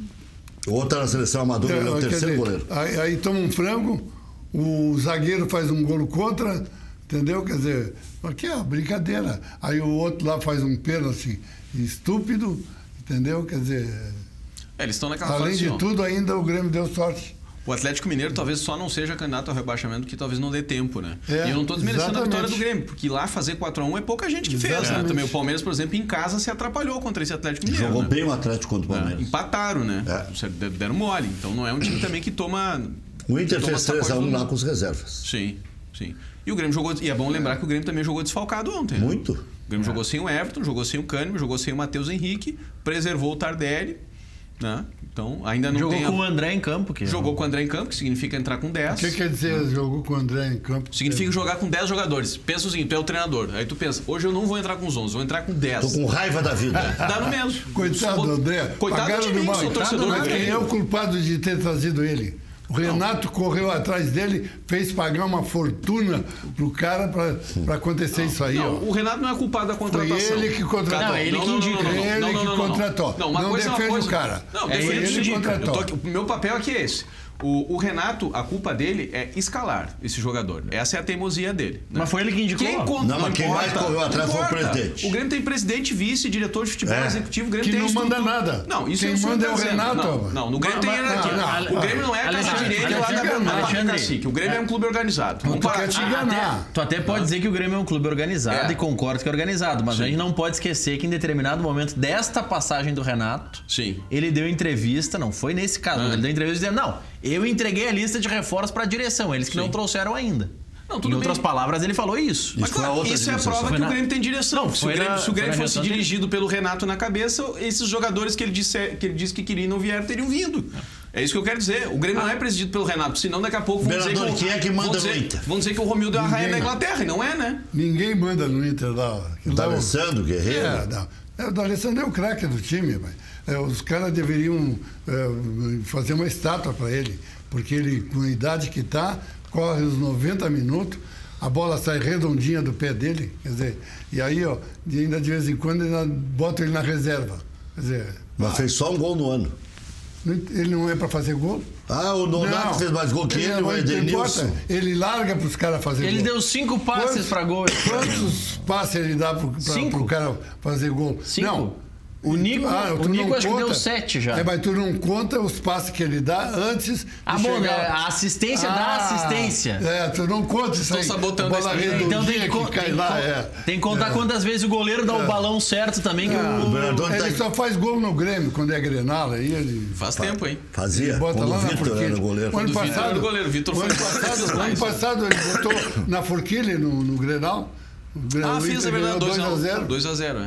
O outro tá na seleção amadora, ele é o terceiro dizer, goleiro. Aí, aí toma um frango, o zagueiro faz um golo contra, entendeu? Quer dizer, aqui é brincadeira. Aí o outro lá faz um pênalti estúpido, entendeu? Quer dizer. É, eles estão naquela além fase, de ó. tudo, ainda o Grêmio deu sorte. O Atlético Mineiro talvez só não seja candidato ao rebaixamento, que talvez não dê tempo, né? É, e eu não estou desmerecendo exatamente. a vitória do Grêmio, porque lá fazer quatro a um é pouca gente que exatamente. fez, né? Também o Palmeiras, por exemplo, em casa se atrapalhou contra esse Atlético Mineiro. Jogou né? bem o Atlético contra o Palmeiras. É, empataram, né? É. Deram mole. Então não é um time também que toma... O Inter fez três a um lá com as reservas. Sim, sim. E o Grêmio jogou... E é bom lembrar que o Grêmio também jogou desfalcado ontem. Né? Muito. O Grêmio é. jogou sem o Everton, jogou sem o Cânimo, jogou sem o Matheus Henrique, preservou o Tardelli. Né? Então, ainda não jogou tem... com a... o André em campo. Que jogou é... com o André em campo, que significa entrar com dez. O que quer dizer né? jogou com o André em campo? Significa é. jogar com dez jogadores. Pensa o seguinte, tu é o treinador. Aí tu pensa, hoje eu não vou entrar com os onze, vou entrar com dez. Tô com raiva da vida. Dá no mesmo. Coitado do André. Coitado Pagaram de mim, que sou torcedor do Grêmio. Quem é o culpado de ter trazido ele? O Renato não. correu atrás dele, fez pagar uma fortuna pro cara para acontecer não, não, isso aí. Não, ó. o Renato não é culpado da contratação. Foi ele que contratou. Não, ele que indica. Ele não, não, que não, não, contratou. Não, uma não coisa defende é uma coisa. o cara. Não, é defende ele o contratou. O meu papel aqui é esse. O, o Renato, a culpa dele é escalar esse jogador. Essa é a teimosia dele. Né? Mas foi ele que indicou. Quem conta, não, mas quem importa, mais correu atrás foi o presidente. O Grêmio tem presidente, vice, diretor de futebol, É. executivo. O Grêmio Que tem não estrutura. manda nada. Não, isso Quem é o senhor manda tá é o dizendo. Renato. Não, não, no Grêmio Mas- tem hierarquia. não, não, O Grêmio não é a casa Alexandre, direita lá da Alexandre, da Alexandre. cacique. O Grêmio é um clube organizado. Não, Vamos tu parar. quer te Ah, enganar. até- tu até pode dizer que o Grêmio é um clube organizado É. e concordo que é organizado, mas a gente não pode esquecer que em determinado momento desta passagem do Renato, Sim. ele deu entrevista, não foi nesse caso, Ah. mas ele deu entrevista dizendo, não, eu entreguei a lista de reforços para a direção, eles que não trouxeram ainda. Não, tudo em outras bem. palavras, ele falou isso. Mas Isso foi a claro, outra isso é a administração. prova Foi que na- o Grêmio tem direção. Não, se o foi Grêmio, na- se o Grêmio foi na fosse gestão dele. dirigido pelo Renato na cabeça, esses jogadores que ele disse que, ele disse que queria e não vieram teriam vindo. É isso que eu quero dizer. O Grêmio não é presidido pelo Renato, senão daqui a pouco vão dizer Vereador, que, o- quem é que manda vão no dizer, Inter? vão dizer que o Romildo é a raia da Ninguém. Inglaterra, e não é, né? Ninguém manda no Inter lá. O D'Alessandro, Guerreiro. É, não. É, o D'Alessandro é o craque do time, mas é, os caras deveriam é, fazer uma estátua para ele, porque ele, com a idade que está, corre os noventa minutos, a bola sai redondinha do pé dele, quer dizer, e aí, ó, e ainda de vez em quando ainda bota ele na reserva. Quer dizer, Mas fez só um gol no ano. não- ele não é para fazer gol? Ah, o Nonato Não. fez mais gol que ele, não o importa. Edenilson. Ele larga para os caras fazerem Ele gol. deu cinco passes Quantos- para gol. Quantos passes ele dá para Cinco. o cara fazer gol? Cinco. Não. O Nico, Ah, o tu Nico não acho que conta. deu sete já. É, mas tu não conta os passes que ele dá antes Ah, de bom, chegar... né? A assistência da Ah, assistência. É, tu não conta isso Estão aí. sabotando a bola a estratégia. redondinha Então tem que, que, con- cai tem, lá, con- é. tem que contar É. quantas vezes o goleiro dá o balão certo também. Que Ah, o... O Bernardo tá... Ele só faz gol no Grêmio, quando é Grenal, aí ele... Faz tempo, hein? Fazia, Bota quando lá o na Vitor forquilha. era goleiro. O ano Quando o Vitor passado, era goleiro, o Vitor o ano foi- passado, o mais, ano né? passado ele botou na forquilha no, no Grenal. O Grenal Ah, o fiz, Inter é verdade. ganhou dois a zero. zero. dois a zero, é.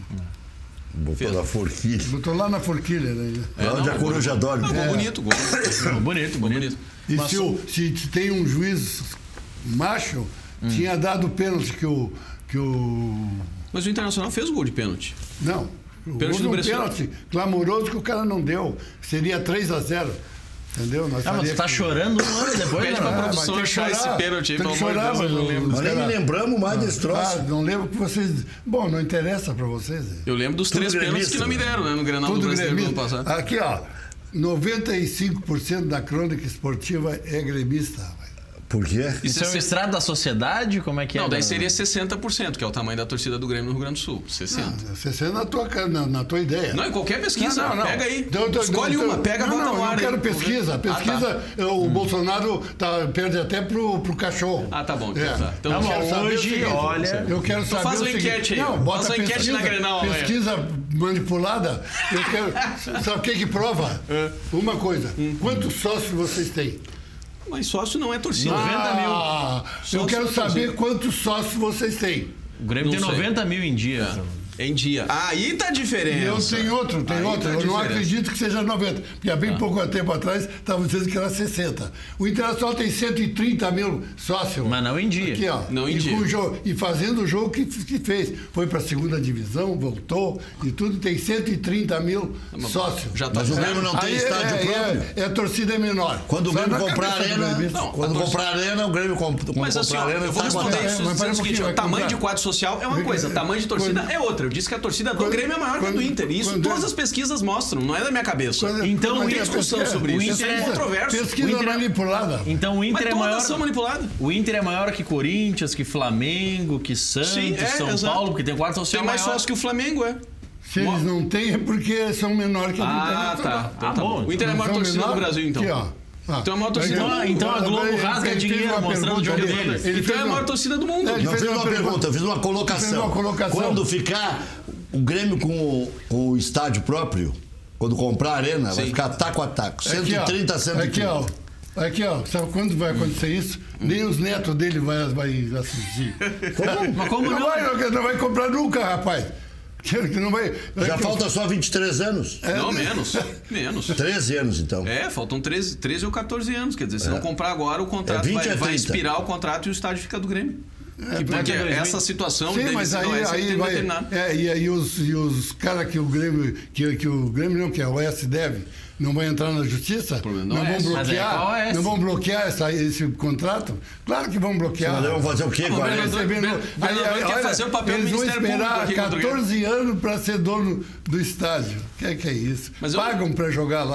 Botou na forquilha. Botou lá na forquilha. Né? É, Lá onde não, a coruja dorme. Não, gol É. bonito, gol bonito. Bonito, bonito. E Mas se, o, se tem um juiz macho, tinha dado o pênalti que o. Que o Mas o Internacional fez o gol de pênalti. não. O Pênalti houve do um Bressan. pênalti clamoroso que o cara não deu. Seria três a zero. Entendeu? Nós Ah, mas faria tu tá que- chorando um ano depois, Pede né? pra Ah, produção mas tem que achar esse chorar. pênalti aí, Tem pelo que amor de chorar, Deus, eu mas não os lembro. Mas nem caras- me lembramos mais desse troço. Ah, não lembro que vocês. Bom, não interessa pra vocês. é. Eu lembro dos Tudo três pênaltis gremista, que não me né? deram, né? No Grenal do Tudo Brasileiro do ano gremista. passado. Aqui, ó. noventa e cinco por cento da crônica esportiva é gremista. rapaz. Por quê? Isso é um estrado da sociedade? Como é que é? Não, daí da- seria sessenta por cento, que é o tamanho da torcida do Grêmio no Rio Grande do Sul. sessenta. Ah, Você é na tua, ca- na, na tua ideia. Não, em qualquer pesquisa. Não, não, não. Pega aí. Então, então, Escolhe então, uma, pega, não, bota não, no eu ar. não quero aí. pesquisa. Ah, Pesquisa, tá. o Bolsonaro tá, perde até pro, pro cachorro. Ah, tá bom, então É. tá. Então, eu Tá quero bom, saber o hoje, seguinte, olha- Eu quero Então saber faz o uma seguinte, enquete aí. Não, Faz bota uma enquete pesquisa, na Grenal amanhã. pesquisa manipulada. Eu quero... Sabe o que que prova? É. Uma coisa. Hum. Quantos sócios vocês têm? Mas sócio não é torcida. noventa mil. Ah, eu Sócio quero da saber torcida. quantos sócios vocês têm. O Grêmio Não tem sei. noventa mil em dia. Em dia. Aí tá a diferença. E eu tenho outro, tem Aí outro. tá a Eu não diferença. acredito que seja noventa. Porque há bem pouco tempo atrás estavam dizendo que era sessenta. O Internacional tem cento e trinta mil sócios. Mas não em dia. Aqui, ó. Não em e, dia. com o jogo, e fazendo o jogo que, que fez. Foi para a segunda divisão, voltou e tudo. Tem cento e trinta mil sócios. Já tá Mas o Grêmio não tem Aí estádio é, próprio. É, é, a torcida é menor. Quando o Vai Grêmio na comprar a cabeça do arena, gremista. Não, quando a comprar a arena, o Grêmio comp comprar Mas assim, a ó, arena. eu vou tá responder barato. isso Mas dizendo para o um seguinte, pouquinho, ó, vai tamanho comprar. de quadro social é uma coisa, tamanho de torcida Quando- é outra. Eu disse que a torcida do quando- Grêmio é maior que a do quando- Inter. Isso quando- todas as pesquisas mostram, não é da minha cabeça. Quando- Então, quando tem é discussão pesquisa- sobre isso. Isso é pesquisa- controverso. Pesquisa O Inter é- manipulada. Então o Mas Inter é todas maior. são manipuladas. O Inter é maior que Corinthians, que Flamengo, que Santos, Sim, é, São exato. Paulo, porque tem quadro social Tem mais maior. sócio que o Flamengo, é. Se eles não têm, é porque são menores que a do Ah, Internacional. tá. Então Ah, tá bom. bom. O Inter é a maior São torcida do menor- Brasil, então. Aqui, ó. Ah, Então é a maior torcida Então, do mundo. então a Globo Agora, rasga ele fez dinheiro uma mostrando o pergunta jogo ali. deles. Ele Então fez é a uma- maior torcida do mundo. É, ele Não fez fiz uma uma pergunta. pergunta, eu fiz uma Fez colocação. uma colocação. Quando ficar o Grêmio com o, com o estádio próprio, quando comprar a arena, vai Sim. ficar taco a taco. cento e trinta, cento e Aqui, trinta. ó. Aqui, ó. Sabe quando vai acontecer isso? Nem os netos dele vai, vai assistir. Mas como não? não? Vai, não vai comprar nunca, rapaz. Que que não vai, Já que- falta só vinte e três anos. Não, menos. Menos. treze anos, então. É, faltam treze, treze ou quatorze anos. Quer dizer, se não comprar agora, o contrato É vinte vai, a vai trinta. expirar o contrato e o estádio fica do Grêmio. Que porque até dois mil. essa situação Sim, deve mas ser aí, não é aí tem vai. determinado. É, e aí os, e os caras que o Grêmio, que, que o Grêmio não, que a O S deve, não vai entrar na justiça? problema Não não é vão esse. Mas é qual bloquear? é esse? Não vão bloquear essa, esse contrato? Claro que vão bloquear. Mas vamos fazer o quê Ah, com a mas arena? vereador- Recebendo- o vereador quer fazer o papel do eles vão Ministério Público esperar aqui contra o Grêmio. catorze anos para ser dono do estádio. O que é que é isso? Mas eu- Pagam para jogar lá.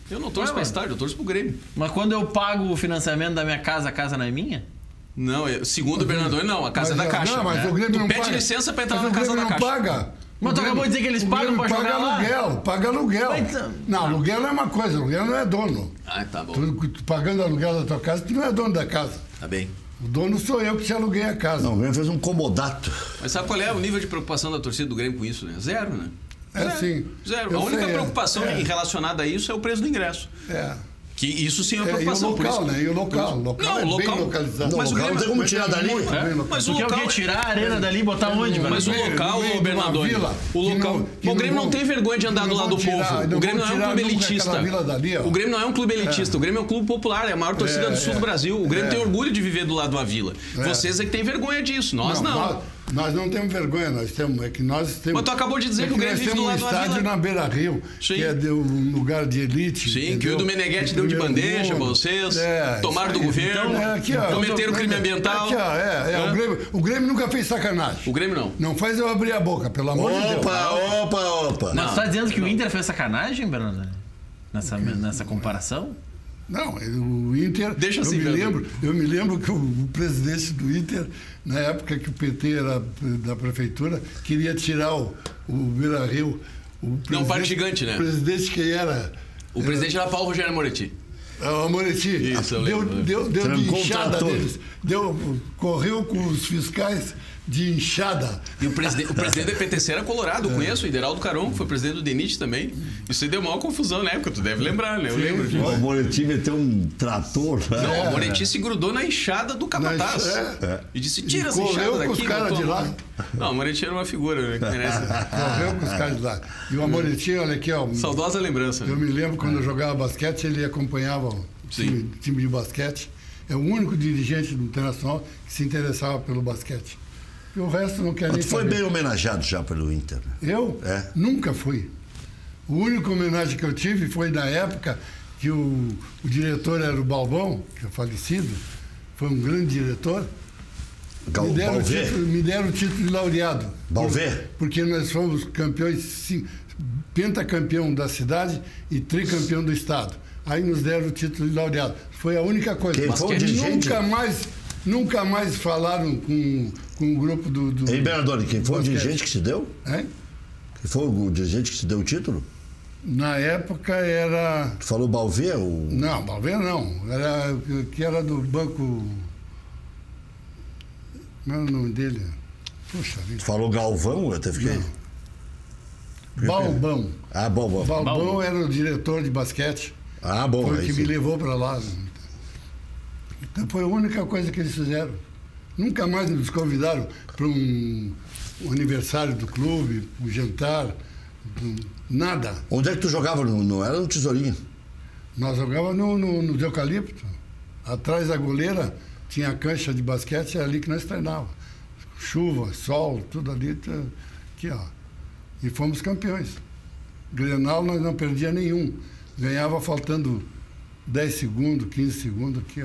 Eu não torço Ué, pra mano. estádio, eu torço pro Grêmio. Mas quando eu pago o financiamento da minha casa, a casa não é minha? Não, eu- segundo o Bernardo, não, a casa Mas, é da Caixa. Não, mas né? o Grêmio tu não pede paga. licença pra entrar Mas na o casa Grêmio da não Caixa. paga. Mas O tu acabou de dizer que eles o pagam Grêmio pra paga jogar lá. aluguel, paga aluguel. Mas então- Não, aluguel não é uma coisa, aluguel não é dono. Ah, tá bom. Tu, tu pagando aluguel da tua casa, tu não é dono da casa. Tá bem. O dono sou eu que te aluguei a casa. Não, o Grêmio fez um comodato. Mas sabe qual é o nível de preocupação da torcida do Grêmio com isso, né? Zero, né? É Zero. sim. Zero. Eu A única sei, é. preocupação É. em relacionada a isso é o preço do ingresso. É. Que isso sim é uma É, e o preocupação. por local, isso- né? E o local. O local Não, é o local- bem localizado. Não, Mas o o local não Grêmio- tem como mas tirar é dali. muito É, bem mas localizado. o Tu quer o local... quê? Tirar a arena dali e botar onde, mano? Mas o No meio- local, no meio ô de uma Bernardoni, vila, o que local. não- que o Grêmio não vão- tem vergonha de que andar não do lado vão do tirar- povo. não O Grêmio vão não é um tirar clube nunca elitista. aquela vila dali, ó. O Grêmio não é um clube elitista. O Grêmio é um clube popular, é a maior torcida É, do sul é. do Brasil. O Grêmio É. tem orgulho de viver do lado de uma vila. É. Vocês é que têm vergonha disso, nós não. Nós, nós não temos vergonha, nós temos. É que nós temos. Mas tu acabou de dizer é que o Grêmio nós vive do temos lado um de uma estádio vila. na Beira Rio, Sim. que é de um lugar de elite. Sim, que entendeu? o do Meneghetti deu de primeiro bandeja pra mundo. vocês, É, tomaram isso do aí. governo, Então, é, aqui, ó, cometeram crime ambiental. Aqui, ó, é, é, Hã? o, Grêmio, o Grêmio nunca fez sacanagem. O Grêmio não. Não faz eu abrir a boca, pelo amor de Deus. Opa, opa, opa. Mas Não. tu tá dizendo que o Inter fez sacanagem, Bernardo? Nessa, nessa comparação? Não, o Inter. Deixa eu assim, me Pedro. lembro, eu me lembro que o, o presidente do Inter, na época que o P T era da prefeitura, queria tirar o, o Beira Rio. O Não, um parque presidente- gigante, né? O presidente que era. O presidente era Paulo Rogério Moretti. É, o Amoretti. Isso, eu deu, lembro. deu, deu de Trancou o inchada trator. deles. Deu, correu com os fiscais de inchada. E o presidente, o presidente do P T C era colorado, eu conheço, o Ideraldo Caron, que foi presidente do D E N I T também. Isso aí deu maior confusão na época, tu deve lembrar, né? Eu Sim, lembro. sim. O Moretti meteu um trator. né? Não, É. o Moretti se grudou na enxada do capataz. Na- é. E disse, tira essa Correu enxada com daqui. os caras botou de a lá. mão. Não, o Moretti era uma figura, né? Que merece. Correu com os caras de lá. E o Amoretti, olha aqui, ó. Saudosa lembrança. Eu Né? me lembro quando eu jogava basquete, ele acompanhava o time, time de basquete. É o único dirigente do Internacional que se interessava pelo basquete. E o resto não quer nem Mas tu foi saber. bem homenageado já pelo Inter. né? Eu? É. Nunca fui. O único homenagem que eu tive foi na época que o, o diretor era o Balbão, que é falecido, foi um grande diretor. Gal- Me deram, o Balvê. título, me deram o título de laureado. Balvê? Por- Porque nós fomos campeões, sim, pentacampeão da cidade e tricampeão do estado. Aí nos deram o título de laureado. Foi a única coisa. Quem foi o Basquete. dirigente? Nunca mais, nunca mais falaram com, com o grupo do... do Ei, Bernardoni, quem foi o basquete. dirigente que te deu? Hein? Quem foi o dirigente que te deu o título? Na época era... Tu falou Balvê? O... Não, Balvê não. Era, que era do banco... Como era o nome dele? Puxa vida. Tu falou Galvão? Eu até fiquei. Balbão. Ah, bom, bom. Balbão Balbão. era o diretor de basquete. Ah, bom. Foi o aí que sim. me levou para lá. Então foi a única coisa que eles fizeram. Nunca mais nos convidaram para um, um aniversário do clube, um jantar, um- nada. Onde é que tu jogava? No, não era no Tesourinho? Nós jogávamos no, no, no de eucalipto. Atrás da goleira tinha a cancha de basquete, era ali que nós treinávamos. Chuva, sol, tudo ali. tá- Aqui, ó. E fomos campeões. Grenal nós não perdia nenhum. Ganhava faltando dez segundos, quinze segundos, aqui,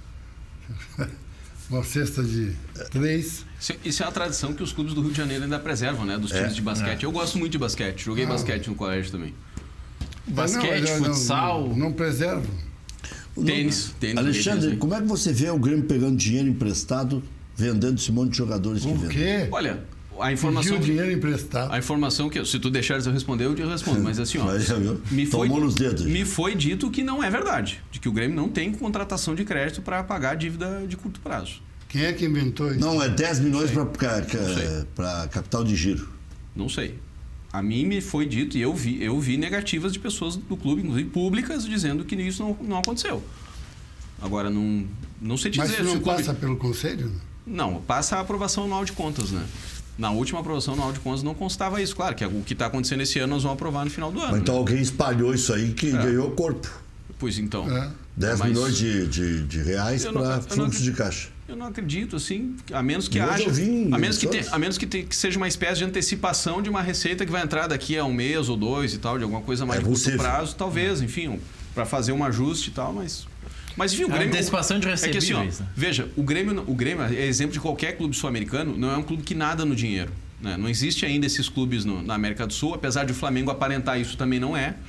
ó. Uma cesta de três. Isso, isso é uma tradição que os clubes do Rio de Janeiro ainda preservam, né? Dos times É. de basquete. Eu gosto muito de basquete. Joguei Ah. basquete no colégio também. Basquete, Não, não, futsal. Não, não preservam. Tênis. tênis Alexandre, tênis, como é que você vê o Grêmio pegando dinheiro emprestado, vendendo esse monte de jogadores que O vendem? quê? Olha, a informação... Pediu dinheiro emprestado. A informação que... Se tu deixares eu responder, eu te respondo. Mas assim, ó... Mas, viu? Me foi, Tomou nos dedos. me foi dito que não é verdade. De que o Grêmio não tem contratação de crédito para pagar a dívida de curto prazo. Quem é que inventou isso? Não, é dez milhões sei. para sei. capital de giro. Não sei. A mim me foi dito, e eu vi, eu vi negativas de pessoas do clube, inclusive públicas, dizendo que isso não, não aconteceu. Agora, não, não sei te Mas dizer isso se não o clube... passa pelo conselho? Não, passa a aprovação anual de contas, né? Na última aprovação anual de contas não constava isso. Claro que o que está acontecendo esse ano nós vamos aprovar no final do ano. Mas então né? alguém espalhou isso aí que ganhou corpo. Pois então. É. dez Mas milhões de, de, de reais eu não- para eu não fluxo acredito. de caixa. Eu não acredito, assim, a menos que Hoje haja. eu vi em A menos que, te, emissoras. a menos que, te- que seja uma espécie de antecipação de uma receita que vai entrar daqui a um mês ou dois e tal, de alguma coisa mais É de curto possível. prazo, talvez, enfim, para fazer um ajuste e tal, mas. Mas enfim, o A Grêmio. antecipação de É que assim, ó, recebíveis, né? veja, o Grêmio, o Grêmio é exemplo de qualquer clube sul-americano, não é um clube que nada no dinheiro. Né? Não existe ainda esses clubes no- na América do Sul, apesar de o Flamengo aparentar isso também não é.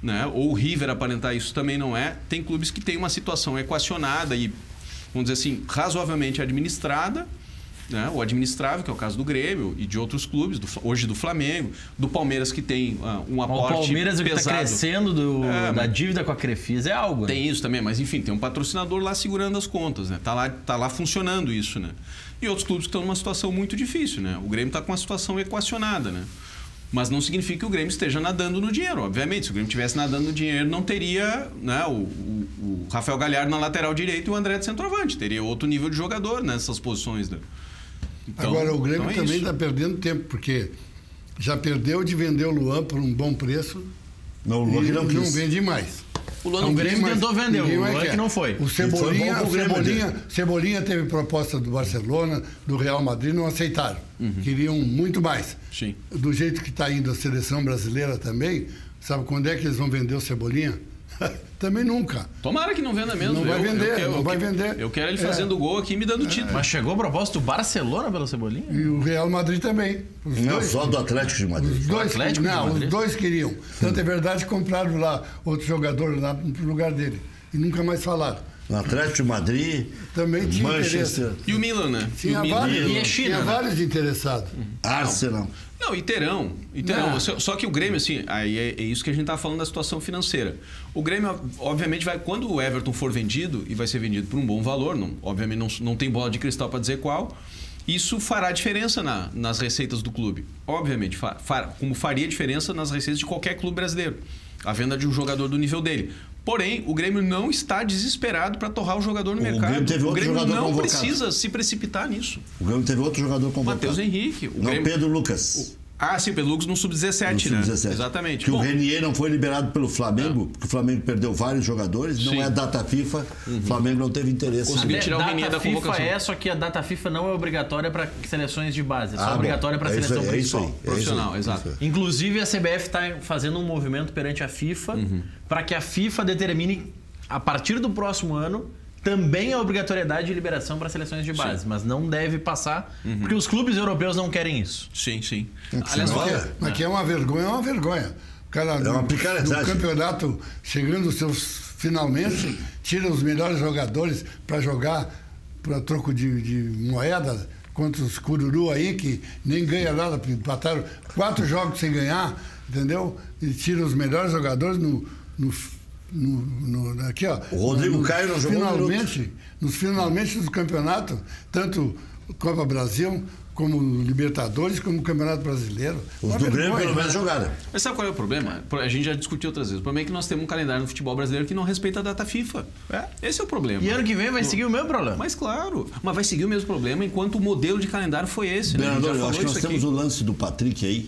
né? Ou o River aparentar isso também não é. Tem clubes que têm uma situação equacionada e, vamos dizer assim, razoavelmente administrada, né? O administrável, que é o caso do Grêmio e de outros clubes, do, hoje do Flamengo, do Palmeiras, que tem uh, um aporte o Palmeiras pesado. que está crescendo do, é, da dívida com a Crefisa é algo. Tem né? isso também, mas enfim, tem um patrocinador lá segurando as contas, né? Tá lá, tá lá funcionando isso, né? E outros clubes que estão numa situação muito difícil, né? O Grêmio está com uma situação equacionada, né? Mas não significa que o Grêmio esteja nadando no dinheiro, obviamente. Se o Grêmio estivesse nadando no dinheiro, não teria, né, o, o, o Rafael Galhardo na lateral direita e o André de centroavante. Teria outro nível de jogador nessas posições, né? Então, agora, o Grêmio então é também está perdendo tempo, porque já perdeu de vender o Luan por um bom preço. Não, o Luan que não quis. Não vende mais. O Luan não Grêmio tentou vender, o Luan que não foi. O Cebolinha, foi o Cebolinha, Cebolinha teve proposta do Barcelona, do Real Madrid, não aceitaram. Uhum. Queriam muito mais. Sim. Do jeito que está indo a seleção brasileira também, sabe quando é que eles vão vender o Cebolinha? Também nunca. Tomara que não venda mesmo. Não vai eu, vender, eu, eu, não eu, vai vender. Eu quero ele fazendo é. gol aqui e me dando título. Mas chegou a proposta do Barcelona pelo Cebolinha? E o Real Madrid também. Os não, dois, só do Atlético de Madrid. Os dois, Atlético não, de Madrid? os dois queriam. Tanto é verdade que compraram lá outro jogador lá no lugar dele. E nunca mais falaram. No Atlético de Madrid, também tinha Manchester. interesse. E o Milan, né? Tinha, o Milan. vários, e a China, tinha né? vários interessados. Arsenal. Não, e terão. E terão. Não. Só que o Grêmio, assim, aí é, é isso que a gente está falando da situação financeira. O Grêmio, obviamente, vai, quando o Everton for vendido, e vai ser vendido por um bom valor, não, obviamente não, não tem bola de cristal para dizer qual, isso fará diferença na, nas receitas do clube. Obviamente, fa, fa, como faria diferença nas receitas de qualquer clube brasileiro. A venda de um jogador do nível dele. Porém, o Grêmio não está desesperado para torrar o jogador no o mercado. Grêmio teve o outro Grêmio jogador não convocado. precisa se precipitar nisso. O Grêmio teve outro jogador convocado. Matheus Henrique. O não, Grêmio... Pedro Lucas. O... Ah, sim, Pedro Lucas no sub dezessete, né? Exatamente. Que Bom, o Renier não foi liberado pelo Flamengo, porque o Flamengo perdeu vários jogadores, não sim. é data FIFA, o Flamengo não teve interesse. Conseguiu tirar o Renier da FIFA convocação. é, só que a data FIFA não é obrigatória para seleções de base, é só Ah, obrigatória para a é seleção isso aí, principal. É isso aí, é Profissional, isso aí, exato. isso aí. Inclusive, a C B F está fazendo um movimento perante a FIFA uhum. para que a FIFA determine, a partir do próximo ano, também a obrigatoriedade de liberação para seleções de base, sim. mas não deve passar, uhum. porque os clubes europeus não querem isso. Sim, sim. Aliás, mas, é, mas que é uma vergonha, é uma vergonha. O cara é uma no, no campeonato, chegando os seus finalmente, tira os melhores jogadores para jogar para troco de, de moeda contra os cururu aí, que nem ganha nada, empataram quatro jogos sem ganhar, entendeu? E tira os melhores jogadores no... no No, no, aqui, ó, o Rodrigo no, Caio não jogou finalmente, nos finalmente do campeonato, tanto Copa Brasil, como Libertadores, como Campeonato Brasileiro. Os do Grêmio pelo menos jogaram. Mas sabe qual é o problema? A gente já discutiu outras vezes. O problema é que nós temos um calendário no futebol brasileiro que não respeita a data FIFA. É, esse é o problema. E ano que vem vai no... seguir o mesmo problema. Mas claro, mas vai seguir o mesmo problema enquanto o modelo de calendário foi esse. Né? Bernardo, eu acho que nós aqui. temos o lance do Patrick aí,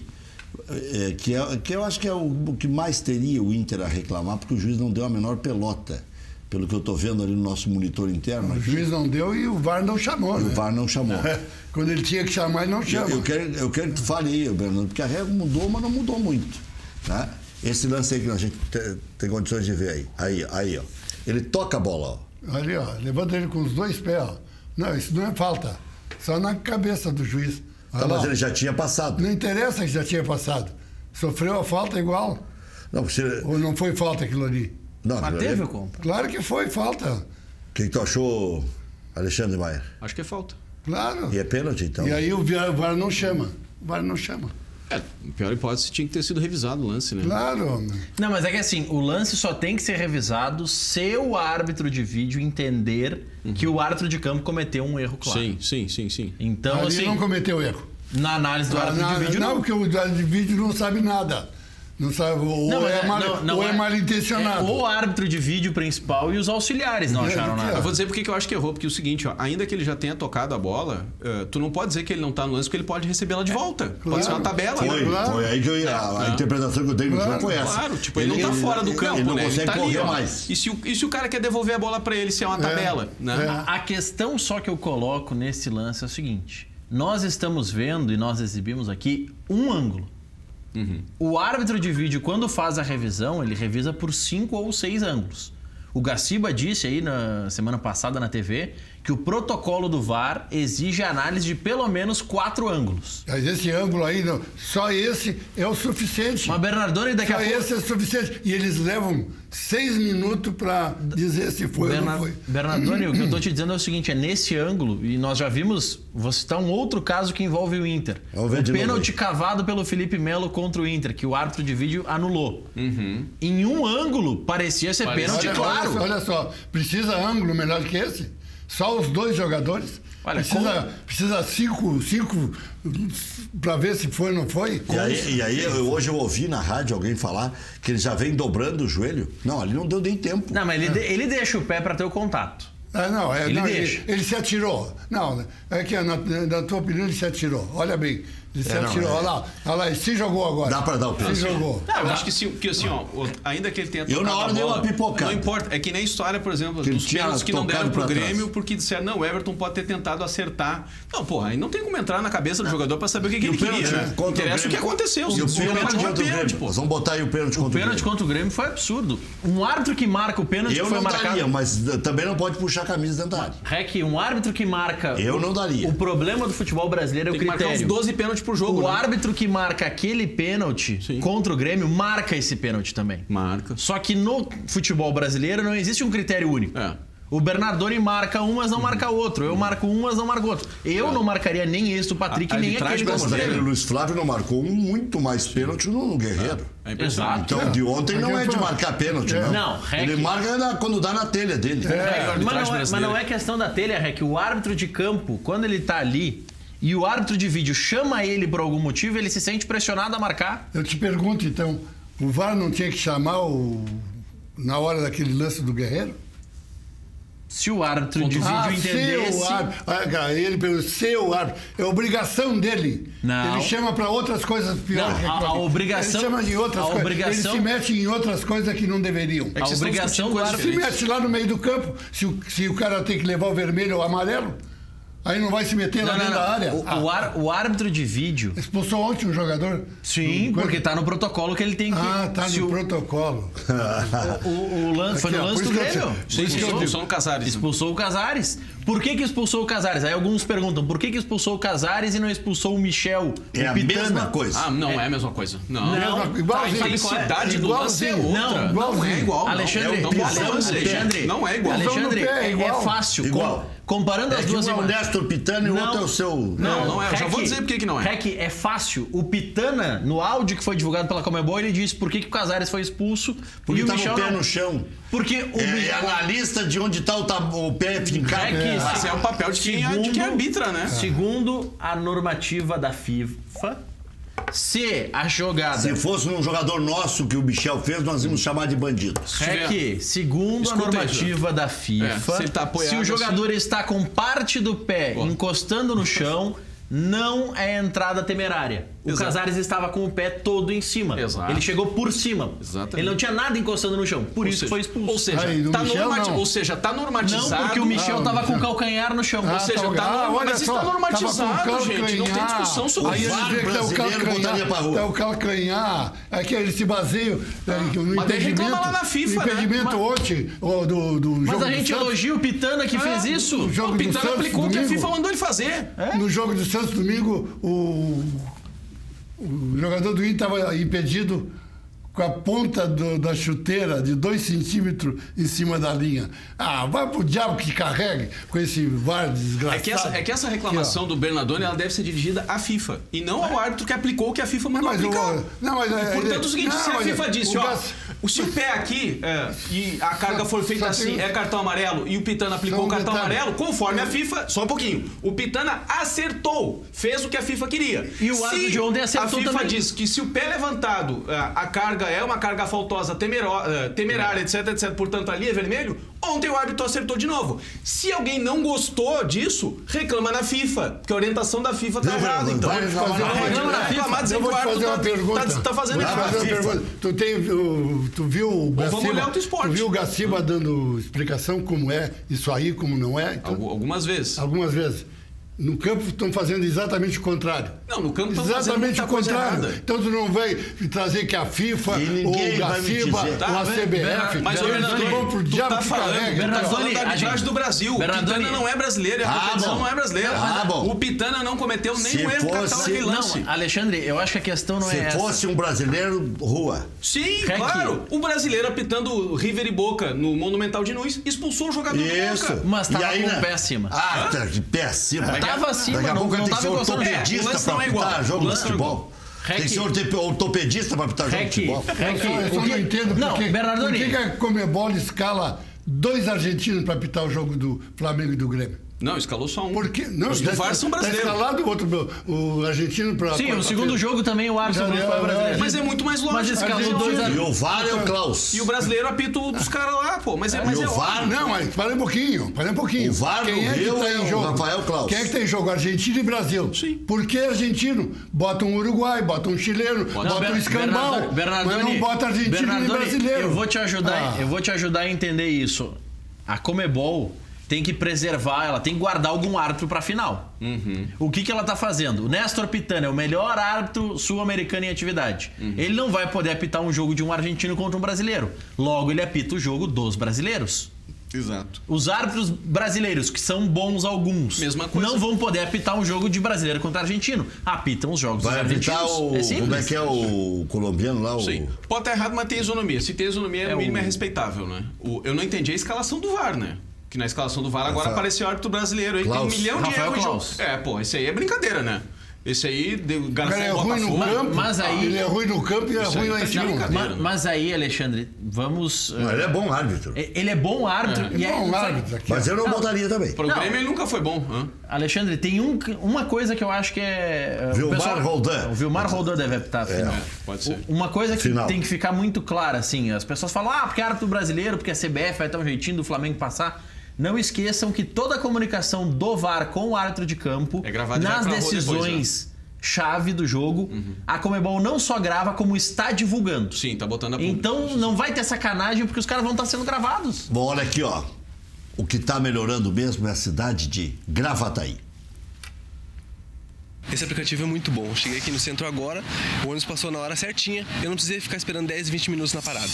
É, que, é, que eu acho que é o, o que mais teria o Inter a reclamar, porque o juiz não deu a menor pelota, pelo que eu estou vendo ali no nosso monitor interno. O aqui. juiz não deu e o V A R não chamou. E né? o V A R não chamou. Quando ele tinha que chamar, ele não chama. Eu, eu, quero, eu quero que tu fale aí, Bernardo, porque a regra mudou, mas não mudou muito. Tá? Esse lance aí que a gente tem, tem condições de ver aí. Aí, aí, ó. Ele toca a bola, ó. Ali, ó. Levanta ele com os dois pés, ó. Não, isso não é falta. Só na cabeça do juiz. Tá, mas ele já tinha passado. Não interessa que já tinha passado. Sofreu a falta igual. Não, você... Ou não foi falta aquilo ali? Não, mas teve o compra. Claro que foi falta. O que tu achou, Alexandre Maia? Acho que é falta. Claro. E é pênalti, então? E aí o V A R não chama. O V A R não chama. É, pior hipótese, tinha que ter sido revisado o lance, né? Claro. Não, mas é que assim, o lance só tem que ser revisado se o árbitro de vídeo entender uhum. que o árbitro de campo cometeu um erro claro. Sim, sim, sim, sim. Então, Ali assim, não cometeu erro. Na análise do árbitro na, de vídeo, não. não. Não, porque o árbitro de vídeo não sabe nada. Não sabe, ou, não, é, é, mal, não, não ou é, é mal intencionado. É o árbitro de vídeo principal e os auxiliares não é, acharam nada. Eu vou dizer porque que eu acho que errou, porque é o seguinte, ó, ainda que ele já tenha tocado a bola, uh, tu não pode dizer que ele não tá no lance, porque ele pode recebê-la de volta. Claro. Pode ser uma tabela. Foi, claro. foi aí que eu ia, a, a interpretação que eu dei no claro, jogo foi essa. Claro, tipo, ele, ele não tá fora do campo, ele não né? consegue ele tá correr ali, mais. E se, o, e se o cara quer devolver a bola para ele, se é uma tabela, é, né? é. A, a questão só que eu coloco nesse lance é o seguinte, nós estamos vendo e nós exibimos aqui um ângulo. Uhum. O árbitro de vídeo, quando faz a revisão, ele revisa por cinco ou seis ângulos. O Gaciba disse aí na semana passada na T V que o protocolo do V A R exige a análise de pelo menos quatro ângulos. Mas esse ângulo aí, não, só esse é o suficiente. Mas Bernardoni daqui só a pouco... esse é o suficiente. E eles levam seis minutos para dizer se foi Berna... ou não foi. Bernardoni, o que eu estou te dizendo é o seguinte, é nesse ângulo, e nós já vimos, vou citar um outro caso que envolve o Inter. Vamos ver o de pênalti novo cavado pelo Felipe Melo contra o Inter, que o árbitro de vídeo anulou. Uhum. Em um ângulo, parecia ser Parecia. pênalti, Olha, claro. olha, olha só, precisa ângulo melhor que esse? Só os dois jogadores? Olha, precisa, como... precisa cinco, cinco para ver se foi ou não foi? E aí, e aí eu, hoje eu ouvi na rádio alguém falar que ele já vem dobrando o joelho. Não, ali não deu nem tempo. Não, mas ele, de- ele deixa o pé para ter o contato. Ah, não, é, Ele não, deixa. ele, ele se atirou. Não, é que na, na tua opinião ele se atirou. Olha bem, ele se É, não, atirou. é. Olha lá, olha lá, ele se jogou agora. Dá pra dar o Se pênalti. jogou. Não, eu acho que, se, que assim, ó, o- ainda que ele tenha Eu, tocado na hora, a dei bola, uma pipocada. não importa. É que nem a história, por exemplo, Que ele dos tinha pênaltis que não deram tocado pro pra Grêmio trás. porque disseram, não, o Everton pode ter tentado acertar. Não, porra, aí não tem como entrar na cabeça do jogador pra saber o que, que E o ele queria, pênalti né? contra o Interessa o que Grêmio. aconteceu. E o Se o pênalti pênalti contra o foi pênalti, Grêmio. pô. Nós vamos botar aí o pênalti O contra o pênalti Grêmio. contra o Grêmio foi absurdo. Um árbitro que marca o pênalti Eu foi não marcado... daria, mas também não pode puxar a camisa dentro da área. Rec, um árbitro que marca... Eu não daria. O problema do futebol brasileiro é Tem o que marcar uns critério. doze pênaltis por jogo, O né? árbitro que marca aquele pênalti Sim. contra o Grêmio marca esse pênalti também. Marca. Só que no futebol brasileiro não existe um critério único. É. O Bernardoni marca um, mas não marca outro. Eu marco um, mas não marco outro. Eu não marcaria nem esse do Patrick, A- a nem arbitragem aquele do Mas brasileira- aquele Luiz Flávio não marcou um muito mais pênalti no, no Guerreiro. É impressionante. Exato. Então, de ontem não é de marcar pênalti, não. Não, Rec- Ele marca na- quando dá na telha dele. Mas arbitragem não, é, mas brasileira. não é questão da telha, Rec. O árbitro de campo, quando ele tá ali e o árbitro de vídeo chama ele por algum motivo, ele se sente pressionado a marcar. Eu te pergunto, então, o V A R não tinha que chamar o... na hora daquele lance do Guerreiro? Se o árbitro de vídeo Ah, entendesse... seu árbitro. Ah, cara, ele pelo seu árbitro. É obrigação dele. Não. Ele chama para outras coisas piores. Não, que a- a aquilo ali. obrigação- Ele chama de outras a coisas. obrigação- Ele se mete em outras coisas que não deveriam. É que A vocês estão obrigação discutindo do coisas árbitro- Se diferentes. mete lá no meio do campo, se o, se o cara tem que levar o vermelho ou o amarelo, aí não vai se meter lá Não, não, dentro não. da área. O, Ah, o ar- o árbitro de vídeo... expulsou ontem um jogador? Sim, Coisa- porque tá no protocolo que ele tem que... Ah, tá se no o, protocolo. o, o, o lance, foi Aqui, no ó, lance por do isso que eu Grêmio. te- Sim, sim, Expulsou- expulsou no Casares. Expulsou o Casares. Por que que expulsou o Casares? Aí alguns perguntam, por que que expulsou o Casares e não expulsou o Michel, É o a Pitana? mesma coisa. Ah, não é. a mesma coisa. Não. Não. Igualzinho. A intensidade do lance é Igualzinho. outra. Não, Não é igual. Alexandre, não. é um Não, pisão não, no pé. Alexandre, não é igual. Alexandre, Pisão no pé é é, é igual. fácil. Igual. Com- comparando É as que duas um é o imagens. Néstor Pitana e o Não. outro é o seu... Não, não é. Eu já Rec- vou dizer por que que não é. Rec, é fácil. O Pitana, no áudio que foi divulgado pela Comebol, ele disse por que, que o Casares foi expulso Porque e o tava Michel o pé não. no chão. Porque o É, é Michel... analista de onde tá o, tab- o pé fincado. Rec, É. Mas é o papel de quem, de quem arbitra, né? Segundo a normativa da FIFA, se a jogada... Se fosse um jogador nosso que o Michel fez, nós íamos chamar de bandidos. É que, segundo Escuta a normativa da FIFA, É, se ele tá apoiado se o jogador assim- está com parte do pé Ó. encostando no chão, não é entrada temerária. O Exato. Casares estava com o pé todo em cima. Exato. Ele chegou por cima. Exatamente. Ele não tinha nada encostando no chão. Por Ou isso seja, foi expulso. Ou seja, Aí, no tá Michel, normati- não. ou seja, tá não, normatizado. porque o Michel Ah, estava o com o Michel. calcanhar no chão. Ah, Ou seja, tá, tá ah, norma- olha mas isso só, tá normatizado, tava com o gente, não tem calcanhar. discussão sobre Aí isso. eles dizem que tá o Brasileiro botaria pra rua. calcanhar, tá o calcanhar, é que eles se baseiam é, no mas daí impedimento, reclama lá na FIFA, no né? impedimento ontem ó, do, do Mas jogo a do gente Santos, elogia o Pitana que fez Ah, isso. o jogo O do Pitana Santos aplicou o que a domingo. FIFA mandou ele fazer. No jogo do Santos domingo, o, o jogador do Inter estava impedido com a ponta do- da chuteira de dois centímetros em cima da linha. Ah, vai pro diabo que carregue com esse V A R desgraçado. É que, essa, é que essa reclamação Aqui, do Bernardoni ela deve ser dirigida à FIFA e não ao árbitro que aplicou o que a FIFA mandou mas o- aplicar. não, mas é- Portanto, ele- é o seguinte, não, se a mas FIFA o disse, ó, Gas- o se o pé aqui é, e a carga Só- for feita só assim, tem- é cartão amarelo e o Pitana aplicou Só um o cartão detalhe. amarelo, conforme a FIFA, só um pouquinho, o Pitana acertou, fez o que a FIFA queria. E o árbitro Se de ontem acertou a FIFA também. diz que se o pé levantado, a a carga é uma carga faltosa, temero- eh, temerária, etc, etc, portanto ali é vermelho, ontem o árbitro acertou de novo. Se alguém não gostou disso, reclama na FIFA, porque a orientação da FIFA tá Não, errada, então. vai reclamar na Pode FIFA. reclamar, dizer Eu que vou o te fazer árbitro uma tá, pergunta. tá, tá fazendo Vou te errado. fazer uma pergunta. Tu, tem, o- tu viu o vamos Gaciba, olhar outro esporte. tu viu o Gaciba dando explicação como é isso aí, como não é? Então, Algu- Algumas vezes. algumas vezes. No campo estão fazendo exatamente o contrário. Não, no campo estão fazendo exatamente muita o coisa contrário. errada. Então tu não vai trazer que a FIFA, ou a FIBA, dizer. ou a C B F, Mas eles Bernardoni, vão pro tu diabo tá que falando, carrega. tu tá falando da Bernardoni, arbitragem do Brasil. O Bernardoni. Pitana não é brasileiro, a Ah, competição bom. não é brasileira. Ah, bom. O Pitana não cometeu Se nenhum erro fosse- capital naquele lance. Não, Alexandre, eu acho que a questão não Se é essa. fosse um brasileiro, rua. Sim, Rec. claro. O brasileiro apitando River e Boca no Monumental de Nunes expulsou o jogador Isso. do Boca. Mas tava E aí, com né? o pé acima. Ah, tá, que pé acima. Tava acima, Daqui a não- pouco não tem que ser tava encostando. É, o ortopedista lance pra não é igual. apitar O jogo de lance não é igual. futebol. Tem que Rec. ser orte- ortopedista pra apitar jogo de Rec, futebol. Rec, Eu só, eu só o que- não entendo Não, por que, Bernardoni. por que que a Comebol escala dois argentinos para apitar o jogo do Flamengo e do Grêmio. Não, escalou só um. Por quê? Não, Os do já V A R são tá brasileiros. escalado o outro, o argentino para... Sim, o segundo jogo também o árbitro Já não é, foi é, brasileiro. Mas é muito mais Mas lógico. escalou Argentina. dois E árbitros. o V A R é o Klaus. E o brasileiro apita o dos caras lá, pô. Mas é, mas E é o V A R óbvio. Não, mas para um pouquinho, para um pouquinho. O V A R Quem no é que Rio tá é em o jogo? Rafael Klaus. Quem é que tem jogo? Argentina e Brasil. Sim. Por que argentino? Bota um uruguai, bota um chileno, bota Não, um Ber- escambau, Bernardo- Bernardoni, mas não bota argentino Bernardoni, e brasileiro. Eu vou te ajudar, Ah. eu vou te ajudar a entender isso. A Comebol tem que preservar, ela tem que guardar algum árbitro pra final. Uhum. O que que ela tá fazendo? O Néstor Pitana é o melhor árbitro sul-americano em atividade. Uhum. Ele não vai poder apitar um jogo de um argentino contra um brasileiro. Logo, ele apita o jogo dos brasileiros. Exato. Os árbitros brasileiros, que são bons alguns, Mesma coisa. não vão poder apitar um jogo de brasileiro contra argentino. Apitam os jogos Vai dos argentinos. apitar o. É simples. Como é que é o colombiano lá? O... Sim. Pode estar errado, mas tem isonomia. Se tem isonomia, É no mínimo o- é respeitável, né? O- eu não entendi a escalação do V A R, né? Que na escalação do V A R agora Rafael- apareceu o árbitro brasileiro aí. Klaus. Tem um milhão de Rafael erros. de jogo. Klaus. É, pô, esse aí é brincadeira, né? Esse aí, deu- O garfou cara é o ruim no Botafogo. campo, mas aí- ele é ruim no campo e é Isso ruim aí lá tá em de cima. brincadeira. Ma- Mas aí, Alexandre, vamos. Não, ele é bom árbitro. eh, Ele é bom árbitro. É E aí, bom sabe- árbitro aqui. Mas ó. eu não botaria também. Pro Não. Grêmio ele nunca foi bom. Hã? Alexandre, tem um, uma coisa que eu acho que é. eh, o Vilmar pessoal- Roldan. O Vilmar Roldan deve apitar a final. É, pode ser. O- Uma coisa que Final. tem que ficar muito clara, assim, as pessoas falam, ah, porque é árbitro brasileiro, porque a C B F vai ter um jeitinho do Flamengo passar. Não esqueçam que toda a comunicação do V A R com o árbitro de campo, É gravado e vai nas pra rua decisões chave do jogo, a Comebol não só grava, como está divulgando. Sim, tá botando a público. Então não vai ter sacanagem, porque os caras vão estar sendo gravados. Bom, olha aqui, ó. O que tá melhorando mesmo é a cidade de Gravataí. Esse aplicativo é muito bom. Cheguei aqui no centro agora, o ônibus passou na hora certinha, eu não precisei ficar esperando dez, vinte minutos na parada.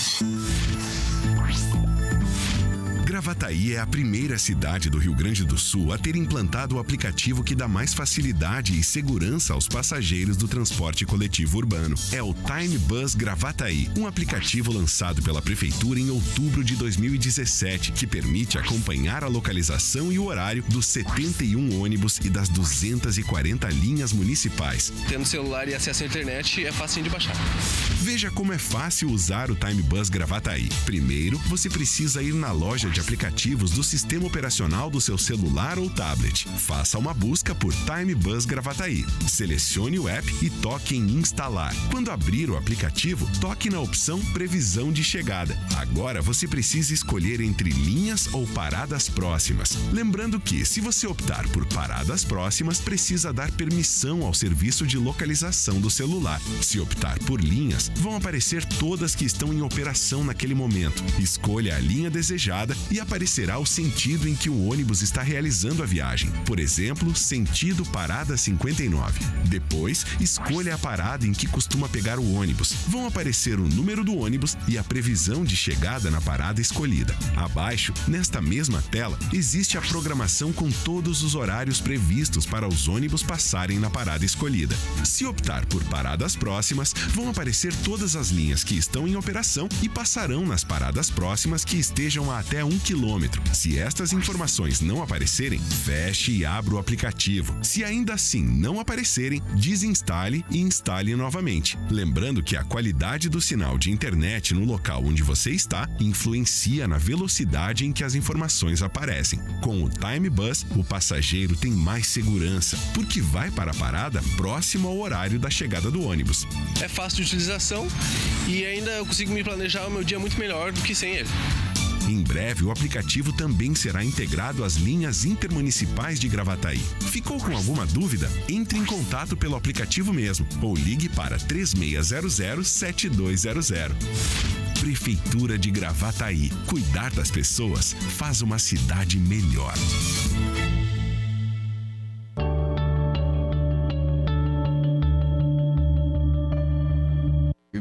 Gravataí é a primeira cidade do Rio Grande do Sul a ter implantado o aplicativo que dá mais facilidade e segurança aos passageiros do transporte coletivo urbano. É o Time Bus Gravataí, um aplicativo lançado pela Prefeitura em outubro de dois mil e dezessete, que permite acompanhar a localização e o horário dos setenta e um ônibus e das duzentas e quarenta linhas municipais. Tendo celular e acesso à internet, é facinho de baixar. Veja como é fácil usar o Time Bus Gravataí. Primeiro, você precisa ir na loja de aplicativos do sistema operacional do seu celular ou tablet. Faça uma busca por Time Bus Gravataí. Selecione o app e toque em instalar. Quando abrir o aplicativo, toque na opção Previsão de Chegada. Agora você precisa escolher entre linhas ou paradas próximas. Lembrando que, se você optar por paradas próximas, precisa dar permissão ao serviço de localização do celular. Se optar por linhas, vão aparecer todas que estão em operação naquele momento. Escolha a linha desejada e aparecerá o sentido em que o ônibus está realizando a viagem. Por exemplo, sentido parada cinquenta e nove. Depois, escolha a parada em que costuma pegar o ônibus. Vão aparecer o número do ônibus e a previsão de chegada na parada escolhida. Abaixo, nesta mesma tela, existe a programação com todos os horários previstos para os ônibus passarem na parada escolhida. Se optar por paradas próximas, vão aparecer todas as linhas que estão em operação e passarão nas paradas próximas que estejam a até um quilômetro. Se estas informações não aparecerem, feche e abra o aplicativo. Se ainda assim não aparecerem, desinstale e instale novamente. Lembrando que a qualidade do sinal de internet no local onde você está influencia na velocidade em que as informações aparecem. Com o Time Bus, o passageiro tem mais segurança, porque vai para a parada próximo ao horário da chegada do ônibus. É fácil de utilização e ainda eu consigo me planejar o meu dia muito melhor do que sem ele. Em breve, o aplicativo também será integrado às linhas intermunicipais de Gravataí. Ficou com alguma dúvida? Entre em contato pelo aplicativo mesmo ou ligue para três seis zero zero, sete dois zero zero. Prefeitura de Gravataí. Cuidar das pessoas faz uma cidade melhor.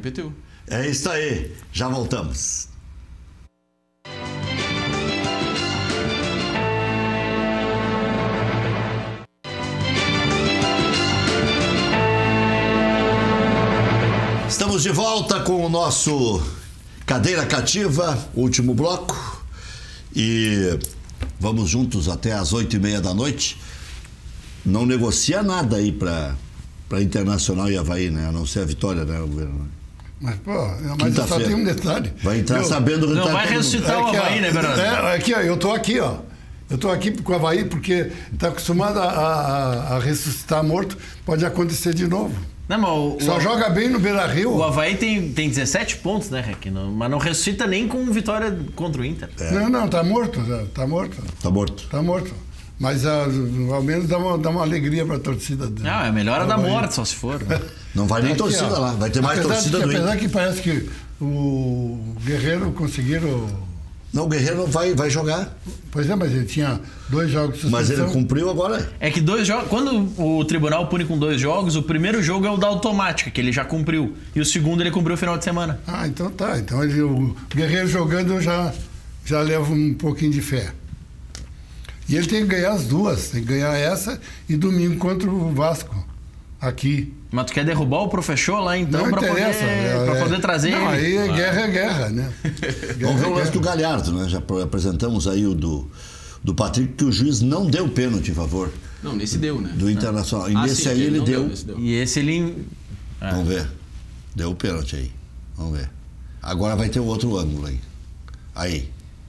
repetiu. É isso aí, já voltamos. Estamos de volta com o nosso Cadeira Cativa, último bloco, e vamos juntos até às oito e meia da noite. Não negocia nada aí para para Internacional e Avaí, né? A não ser a vitória, né, governo? Mas, pô, mas só tem um detalhe. Vai entrar eu, sabendo o Não vai ressuscitar o Avaí, né, Bernardo? É, aqui, ó, eu tô aqui, ó. Eu tô aqui com o Avaí porque tá acostumado a, a, a ressuscitar morto. Pode acontecer de novo. Não, mas o, Só o, joga bem no Beira-Rio. O Avaí tem, tem dezessete pontos, né, Rec? Não, mas não ressuscita nem com vitória contra o Inter. É. Não, não, tá morto, tá morto. Tá morto. Tá morto. Mas uh, ao menos dá uma, dá uma alegria para a torcida dele. Não, é melhor a da morte, só se for. Né? Não vai nem Aqui, torcida ó, lá, vai ter mais apesar torcida que, do Inter. Apesar que parece que o Guerreiro conseguiram... Não, o Guerreiro não vai, vai jogar. Pois é, mas ele tinha dois jogos de suspensão. Mas ele cumpriu agora. É que dois jogos... Quando o tribunal pune com dois jogos, o primeiro jogo é o da automática, que ele já cumpriu. E o segundo ele cumpriu o final de semana. Ah, então tá. Então ele, o Guerreiro jogando eu já, já levo um pouquinho de fé. E ele tem que ganhar as duas. Tem que ganhar essa e domingo contra o Vasco. Aqui. Mas tu quer derrubar o Professor lá então para poder, é, pra é, poder trazer não, ele? aí é guerra, é guerra, né? Guerra, Vamos ver o lance guerra. do Galhardo, né? Já apresentamos aí o do, do Patrick, que o juiz não deu pênalti em favor Não, nesse deu, né? do Internacional. E Ah, nesse sim, aí ele não deu. nesse deu. E esse ele... É. Vamos ver. Deu o pênalti aí. Vamos ver. Agora vai ter o outro ângulo aí. Aí.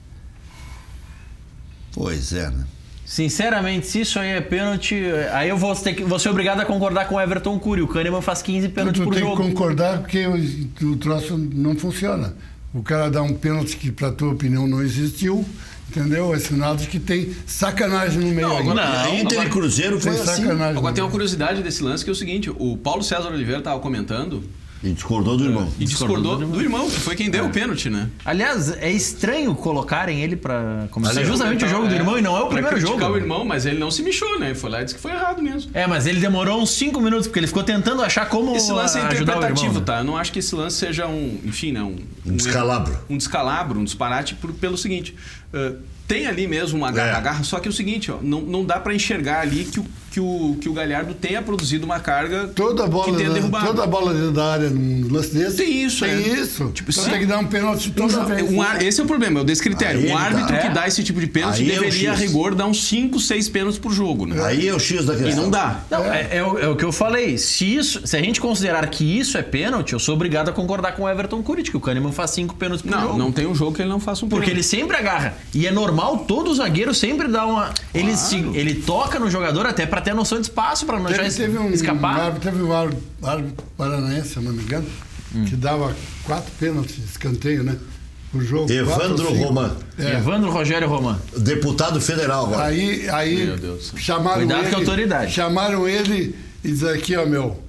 Pois é, né? Sinceramente, se isso aí é pênalti, aí eu vou, ter que, vou ser obrigado a concordar com o Everton Cury. O Kahneman faz quinze pênaltis Tu por tem jogo. que concordar porque o, o troço não funciona. O cara dá um pênalti que, pra tua opinião, não existiu, entendeu? É sinal de que tem sacanagem no meio. Não, aí. agora- Não, Inter e Cruzeiro foi Tem assim. sacanagem. Agora tem no uma curiosidade desse lance que é o seguinte: o Paulo César Oliveira estava comentando E discordou do irmão. e discordou do irmão, que foi quem deu o pênalti, né? Aliás, é estranho colocarem ele pra começar Ali, justamente o jogo do irmão e não é o pra primeiro criticar jogo. o irmão, mas ele não se mexeu, né? Ele foi lá e disse que foi errado mesmo. É, mas ele demorou uns cinco minutos, porque ele ficou tentando achar como Esse lance é ajudar o interpretativo, irmão, né? tá? Eu não acho que esse lance seja um, enfim, né? Um, Um descalabro. Um descalabro, um disparate por, pelo seguinte. Uh, tem ali mesmo uma garra, É. garra, só que é o seguinte, ó, não, não dá pra enxergar ali que o, que, o, que o Galhardo tenha produzido uma carga Toda bola, que tenha da- derrubado. toda bola dentro da área num lance desse. Tem isso, Tem é. isso. Tipo, então sim. tem que dar um pênalti toda vez. Um ar- esse é o problema, é o desse critério. Aí Um ele árbitro tá. que É. dá esse tipo de pênalti Aí é o deveria, a X. rigor, dar uns cinco, seis pênaltis por jogo, né? Aí é o X da E questão. não dá. Não, é, é o, é o que eu falei. Se, isso, se a gente considerar que isso é pênalti, eu sou obrigado a concordar com o Everton Cury, que o Kahneman faz cinco pênaltis por Não, jogo. não tem um jogo que ele não faça um Porque ele pênalti. sempre agarra. E é normal, todo zagueiro sempre dá uma... Ele, se, ele toca no jogador até pra ter noção de espaço, pra não Teve, deixar teve um, escapar. um árbitro, teve um árbitro, árbitro paranaense, se eu não me engano, Hum. que dava quatro pênaltis de escanteio, né? Por jogo. quatro Evandro ou cinco. Roman. É. Evandro Rogério Roman. Deputado federal agora. Aí, aí Meu Deus do céu. chamaram Cuidado ele. com a autoridade. Chamaram ele e disseram aqui, ó, meu,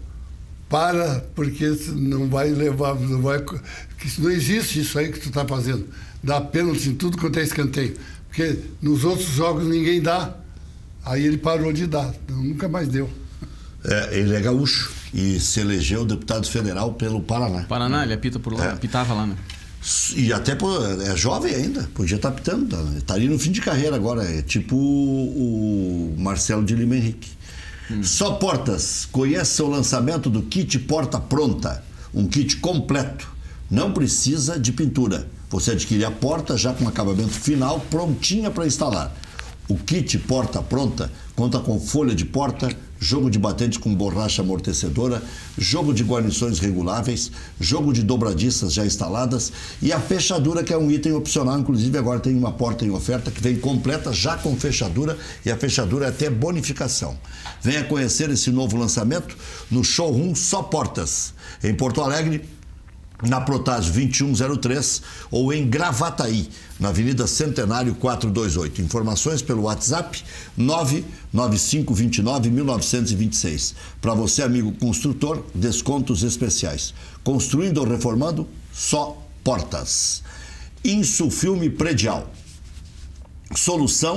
para, porque isso não vai levar, não vai. Que isso não existe isso aí que tu tá fazendo. Dá pênalti em tudo quanto é escanteio. Porque nos outros jogos ninguém dá. Aí ele parou de dar. Nunca mais deu. É, ele é gaúcho e se elegeu deputado federal pelo Paraná. Paraná, ele apita por lá, É. apitava lá, né? E até pô, é jovem ainda, podia estar apitando. Tá, tá ali no fim de carreira agora. É tipo o, o Marcelo de Lima Henrique. Hum. Só Portas, conhece o lançamento do kit Porta Pronta. Um kit completo. Não precisa de pintura. Você adquire a porta já com acabamento final prontinha para instalar. O kit Porta Pronta conta com folha de porta, jogo de batentes com borracha amortecedora, jogo de guarnições reguláveis, jogo de dobradiças já instaladas e a fechadura, que é um item opcional. Inclusive agora tem uma porta em oferta que vem completa já com fechadura, e a fechadura é até bonificação. Venha conhecer esse novo lançamento no showroom Só Portas, em Porto Alegre, na Protásio vinte e um zero três, ou em Gravataí, na Avenida Centenário quatrocentos e vinte e oito. Informações pelo WhatsApp nove nove cinco dois nove um nove dois seis. Para você, amigo construtor, descontos especiais. Construindo ou reformando, Só Portas. Insufilme Predial. Solução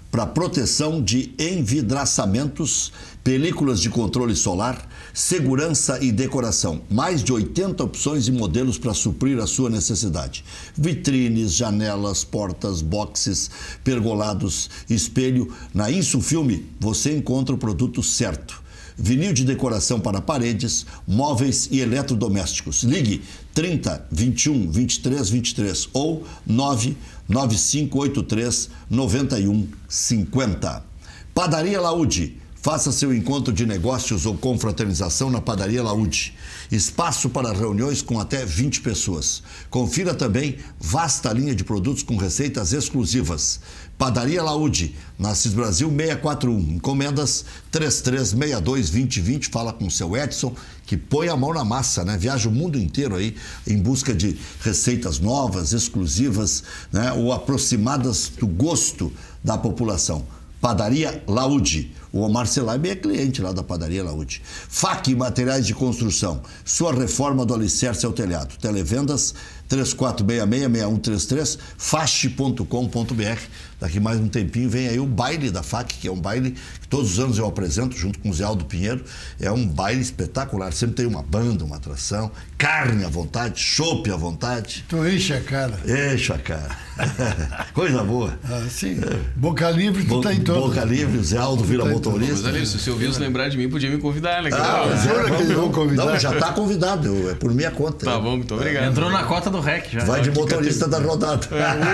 para proteção de envidraçamentos, películas de controle solar, segurança e decoração. Mais de oitenta opções e modelos para suprir a sua necessidade. Vitrines, janelas, portas, boxes, pergolados, espelho. Na Insufilme você encontra o produto certo. Vinil de decoração para paredes, móveis e eletrodomésticos. Ligue trinta, vinte e um, vinte e três, vinte e três ou nove nove cinco oito três, nove um cinco zero. Padaria Laude. Faça seu encontro de negócios ou confraternização na Padaria Laude. Espaço para reuniões com até vinte pessoas. Confira também vasta linha de produtos com receitas exclusivas. Padaria Laude, na Assis Brasil seiscentos e quarenta e um. Encomendas três três seis dois, dois zero dois zero. Fala com o seu Edson, que põe a mão na massa, né? Viaja o mundo inteiro aí em busca de receitas novas, exclusivas, né? Ou aproximadas do gosto da população. Padaria Laude. O Omar Celab é cliente lá da Padaria Laude. F A C Materiais de Construção. Sua reforma do alicerce ao telhado. Televendas três quatro seis seis, seis um três três, fache ponto com ponto br. Daqui mais um tempinho vem aí o baile da F A C, que é um baile que todos os anos eu apresento junto com o Zé Aldo Pinheiro. É um baile espetacular. Sempre tem uma banda, uma atração, carne à vontade, chopp à vontade. Tu enche a cara. Enche a cara. Coisa boa. Ah, sim. Boca livre, tu Bo tá em todo. Boca livre, o Zé Aldo vira motorista. Mas ali, se você ouvisse lembrar de mim, podia me convidar, né? Ah, Ah, jura que eles vão convidar? Não, já está convidado, eu- é por minha conta. Tá bom, muito obrigado. Entrou na cota do R E C já. Vai de motorista da rodada.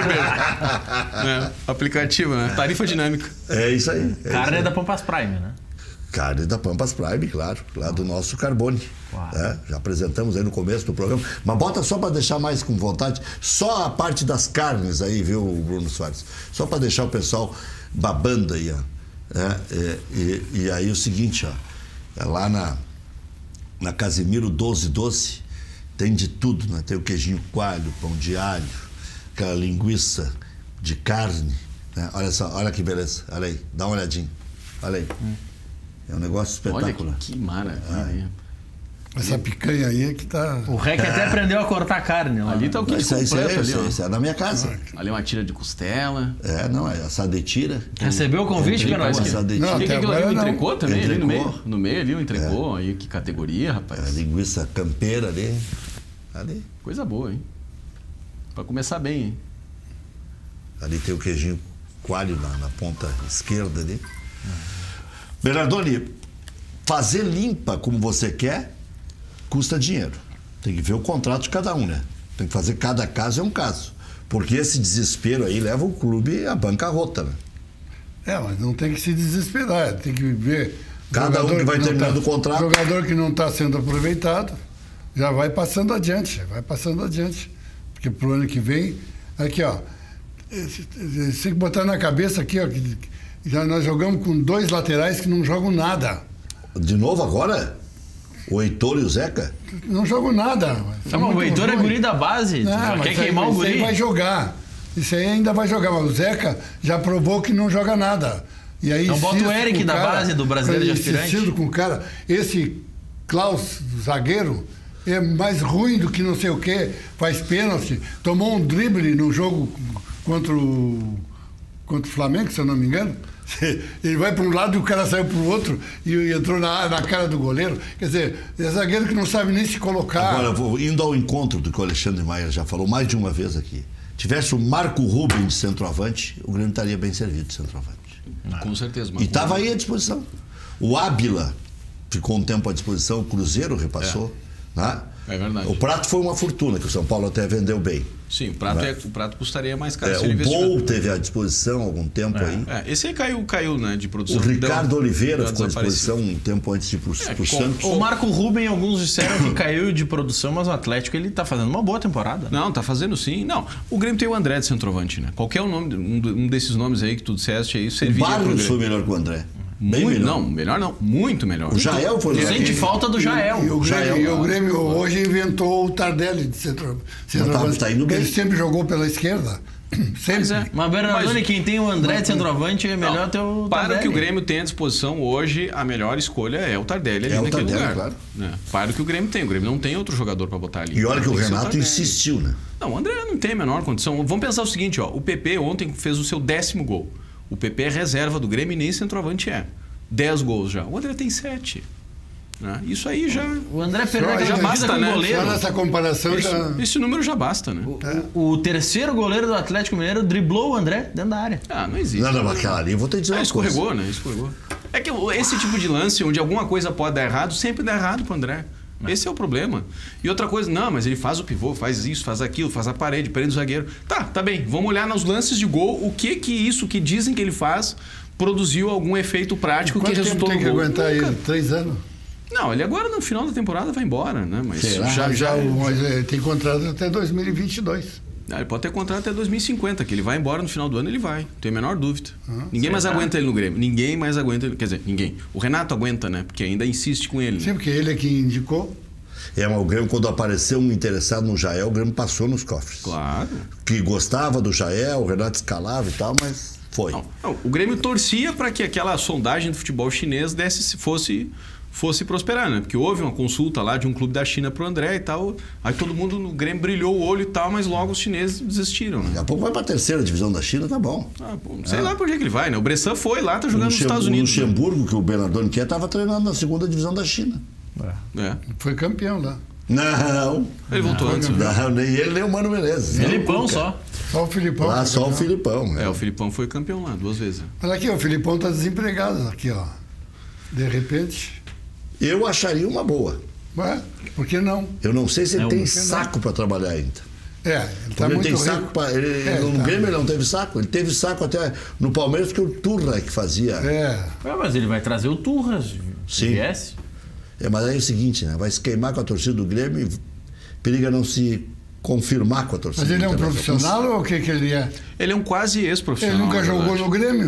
É, aplicativo, né? Tarifa dinâmica. É isso aí. É Carne isso é aí. da Pampas Prime, né? Carne da Pampas Prime, claro, lá do nosso Carbone. Uau. É, já apresentamos aí no começo do programa. Mas bota só para deixar mais com vontade, só a parte das carnes aí, viu, Bruno Soares? Só para deixar o pessoal babando aí, ó. É, é, e, e aí o seguinte, ó, é lá na, na Casimiro doze doze, tem de tudo, né? Tem o queijinho coalho, pão de alho, aquela linguiça de carne, né? Olha só, olha que beleza, olha aí, dá uma olhadinha, olha aí. Hum. É um negócio Olha espetacular. que, que maravilha. Essa picanha aí é que tá... O R E C até aprendeu a cortar carne lá. Ali tá o kit Isso, aí, isso, completo é, ali, isso, ó. é, isso é na minha casa. Ali é uma tira de costela. É, não, é assada de tira. Recebeu o convite, Tem Benoist? assada de Não, tira. O que, que é até aquilo ali? Um agora não. entrecô também ali no Entrecô. meio? No meio ali, um entrecô. Aí, que categoria, rapaz. É, linguiça campeira ali. Ali. Coisa boa, hein? Pra começar bem, hein? Ali tem o queijinho coalho na, na ponta esquerda ali. Bernardoni, fazer limpa como você quer custa dinheiro. Tem que ver o contrato de cada um, né? Tem que fazer cada caso é um caso. Porque esse desespero aí leva o clube à bancarrota, né? É, mas não tem que se desesperar, tem que ver... Cada um jogador que vai não terminando tá- o contrato. Jogador que não está sendo aproveitado, já vai passando adiante, vai passando adiante. Porque pro ano que vem, aqui ó, esse- esse- tem que botar na cabeça aqui ó, que já nós jogamos com dois laterais que não jogam nada. De novo agora? O Heitor e o Zeca? Não jogam nada. Tá bom, o Heitor é guri da base. Não, já mas quer isso aí- queimar o isso aí guri. vai jogar. Isso aí ainda vai jogar, mas o Zeca já provou que não joga nada. E aí Então bota o insisto Eric com da cara, base do Brasileiro de Aspirante. insistindo com o cara. Esse Klaus, zagueiro, é mais ruim do que não sei o quê, faz pênalti. Tomou um drible no jogo contra o, contra o Flamengo, se eu não me engano. Ele vai para um lado e o cara saiu para o outro e entrou na, na cara do goleiro. Quer dizer, é zagueiro que não sabe nem se colocar. Agora, eu vou indo ao encontro do que o Alexandre Maia já falou mais de uma vez aqui. Tivesse o Marco Ruben de centroavante, o Grêmio estaria bem servido de centroavante. Com certeza. E Marco. estava aí à disposição. O Ábila ficou um tempo à disposição, o Cruzeiro repassou. Né? É verdade. O Prato foi uma fortuna, que o São Paulo até vendeu bem. Sim, o prato, é, o prato custaria mais caro. É, se ele o investir- Bol teve à disposição há algum tempo aí. É, esse aí caiu, caiu, né, de O produção. Ricardo Deu- Oliveira deu ficou à desaparecido. disposição um tempo antes de ir para o É, com- Santos. O Marco Ruben, alguns disseram que caiu de produção, mas o Atlético ele tá fazendo uma boa temporada. né? Não, tá fazendo sim. Não, o Grêmio tem o André de centroavante, né? Qualquer um, nome, um do- um desses nomes aí que tu disseste aí O serviria pro Barros Grêmio. foi melhor que o André. Bem Muito, melhor. não, melhor não. Muito melhor. O Jael foi melhor. Sente falta do Jael. E o Jael, Grêmio, e o não. Grêmio hoje inventou o Tardelli de centro, centroavante. tá indo bem. Ele sempre jogou pela esquerda. Sempre. Mas é. Mas Bernardoni, Mas- quem tem o André de centroavante é melhor Não, ter o para o Tardelli. que o Grêmio tem à disposição hoje, a melhor escolha é o Tardelli ali É o naquele Tardelli, lugar. claro. Né? Para o que o Grêmio tem. O Grêmio não tem outro jogador para botar ali. E olha que o Tem ser Renato Tardelli. insistiu, né? Não, o André não tem a menor condição. Vamos pensar o seguinte, ó. O P P ontem fez o seu décimo gol. O P P é reserva do Grêmio e nem centroavante é. dez gols já. O André tem sete. Né? Isso aí já... O André Fernandes já basta, com né? o goleiro. Só nessa comparação Esse, já... esse número já basta, né? O, o terceiro goleiro do Atlético Mineiro driblou o André dentro da área. Ah, não existe. Não, não, aquela ali eu vou ter que dizer Ah, uma coisa. escorregou, né? Escorregou. É que esse tipo de lance, onde alguma coisa pode dar errado, sempre dá errado pro André. Esse é o problema. E outra coisa, não, mas ele faz o pivô, faz isso, faz aquilo, faz a parede, prende o zagueiro. Tá, tá bem. Vamos olhar nos lances de gol, o que que isso que dizem que ele faz produziu algum efeito prático que resultou no gol. Quanto tempo tem que aguentar Nunca. ele? Três anos? Não, ele agora no final da temporada vai embora, né? Mas Será? já, Mas já, já, mas ele tem contrato até dois mil e vinte e dois. Ah, ele pode ter contrato até dois mil e cinquenta, que ele vai embora no final do ano, ele vai. Não tenho a menor dúvida. Ah, ninguém mais será? aguenta ele no Grêmio. Ninguém mais aguenta ele. Quer dizer, ninguém. O Renato aguenta, né? Porque ainda insiste com ele. Né? Sim, porque ele é quem indicou. É, mas o Grêmio, quando apareceu um interessado no Jael, o Grêmio passou nos cofres. Claro. Que gostava do Jael, o Renato escalava e tal, mas foi. Não, não, o Grêmio torcia para que aquela sondagem do futebol chinês desse, fosse, fosse prosperar, né? Porque houve uma consulta lá de um clube da China pro André e tal. Aí todo mundo no Grêmio brilhou o olho e tal, mas logo os chineses desistiram, né? Daqui a pouco vai pra terceira divisão da China, tá bom. Ah, pô, sei lá por que que ele vai, né? O Bressan foi lá, tá jogando nos Luxem- Estados o Unidos. né? Luxemburgo, que o Bernardoni quer, estava treinando na segunda divisão da China. É. Foi campeão lá. Não, Ele voltou antes. né? não, nem ele, nem o Mano Menezes. Filipão Não, só. Só o Filipão. Lá foi só o campeão. Filipão. É, É. o Filipão foi campeão lá duas vezes. Mas aqui, o Filipão está desempregado aqui, ó. De repente. Eu acharia uma boa. Ué, por que não? Eu não sei se ele É tem uma- saco para trabalhar ainda. É, ele está Porque ele muito tem rico. saco pra, ele, É, no tá. Grêmio ele não teve saco. Ele teve saco até no Palmeiras, porque o Turra que fazia. É, Ué, mas ele vai trazer o Turras. Sim. Viesse. É, mas aí é o seguinte, né? Vai se queimar com a torcida do Grêmio e periga não se confirmar com a torcida. mas ele é um do Internacional. profissional ou o que, que ele é? Ele é um quase Ele ex-profissional. nunca na jogou verdade. no Grêmio?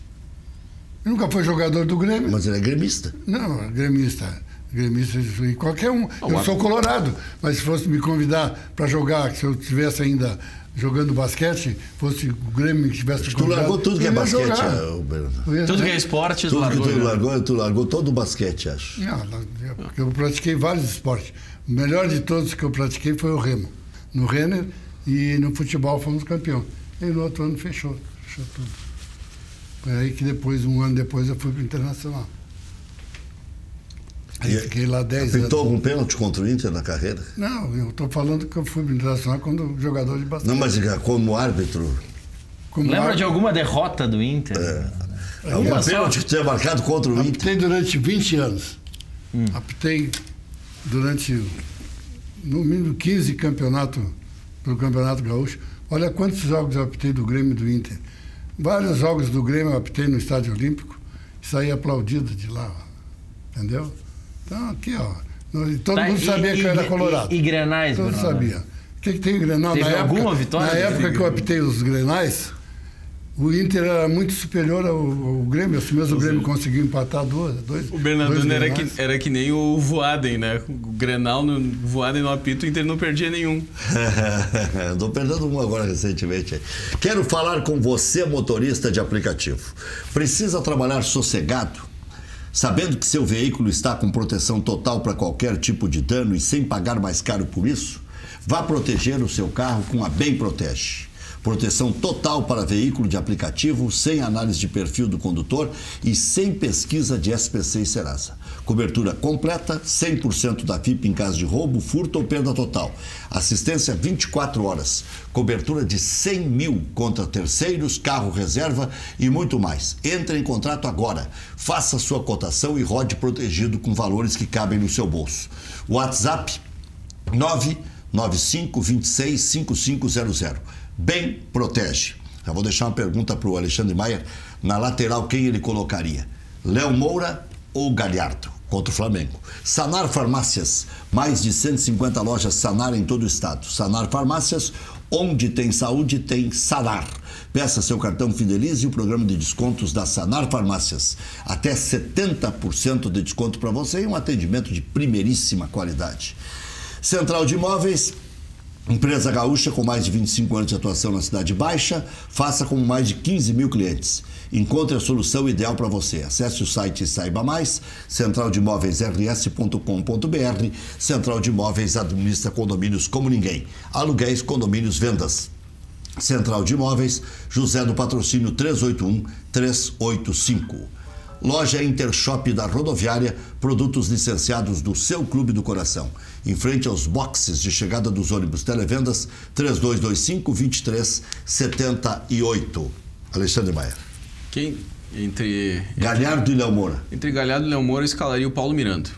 Ele nunca foi jogador do Grêmio? Mas ele é gremista. Não, gremista. Gremista, e qualquer um. Não, Eu o- sou colorado, mas se fosse me convidar para jogar, se eu estivesse ainda jogando basquete, fosse o Grêmio que tivesse me Tu convidado, largou tudo que é eu ia basquete, jogar. é, o Bernardo. Eu ia Tudo que jogar. é esporte, Tudo largou. que tu né? largou, tu largou todo o basquete, acho. Não, não, eu- porque eu pratiquei vários esportes. O melhor de todos que eu pratiquei foi o remo. No Renner e no futebol fomos campeão. E no outro ano fechou, fechou tudo. Foi aí que depois, um ano depois, eu fui para o Internacional. Aí E fiquei lá dez anos. Apitou algum pênalti contra o Inter na carreira? Não, eu estou falando que eu fui para o Internacional quando jogador de basquete. Não, mas como árbitro. Como Lembra de árbitro, alguma derrota do Inter? Algum Uma só? pênalti que tu tinha marcado contra o Inter? Apitei durante vinte anos. Apitei durante, no mínimo, quinze campeonatos pelo Campeonato Gaúcho. Olha quantos jogos eu apitei do Grêmio e do Inter. Vários jogos do Grêmio eu apitei no Estádio Olímpico e saí aplaudido de lá. ó. Entendeu? Então, aqui, ó. no- Todo Tá, mundo e- sabia e- que eu era e- colorado. E, e Grenais, Todos Bernardo? sabiam. O que, que tem Grenal? Teve na alguma época, vitória? Na época que eu apitei os Grenais, o Inter era muito superior ao, ao Grêmio. Assim mesmo o Grêmio conseguiu empatar duas, dois. O Bernardino dois era Grenais. que, era que nem o Voaden, né? O Grenal, no o Voaden no apito, o Inter não perdia nenhum. Estou perdendo um agora recentemente. aí. Quero falar com você, motorista de aplicativo. Precisa trabalhar sossegado? Sabendo que seu veículo está com proteção total para qualquer tipo de dano e sem pagar mais caro por isso? Vá proteger o seu carro com a Bem Protege. Proteção total para veículo de aplicativo, sem análise de perfil do condutor e sem pesquisa de S P C e Serasa. Cobertura completa, cem por cento da F I P em caso de roubo, furto ou perda total. Assistência vinte e quatro horas. Cobertura de cem mil contra terceiros, carro reserva e muito mais. Entre em contrato agora. Faça sua cotação e rode protegido com valores que cabem no seu bolso. WhatsApp nove nove cinco, dois seis, cinco cinco zero zero. Bem Protege. Já vou deixar uma pergunta para o Alexandre Maia. Na lateral, quem ele colocaria? Léo Moura ou Galhardo? Contra o Flamengo. Sanar Farmácias. Mais de cento e cinquenta lojas Sanar em todo o estado. Sanar Farmácias, onde tem saúde, tem Sanar. Peça seu cartão Fidelize e o programa de descontos da Sanar Farmácias. Até setenta por cento de desconto para você e um atendimento de primeiríssima qualidade. Central de Imóveis, empresa gaúcha com mais de vinte e cinco anos de atuação na Cidade Baixa, faça com mais de quinze mil clientes. Encontre a solução ideal para você. Acesse o site e saiba mais, central de imóveis r s ponto com ponto b r. Central de Imóveis administra condomínios como ninguém. Aluguéis, condomínios, vendas. Central de Imóveis, José do Patrocínio três oito um, três oito cinco. Loja Intershop da Rodoviária, produtos licenciados do seu Clube do Coração. Em frente aos boxes de chegada dos ônibus. Televendas três dois dois cinco, dois três sete oito. Alexandre Maia. Quem entre... Galhardo entre, e Léo Moura. Entre Galhardo e Léo Moura, escalaria o Paulo Miranda.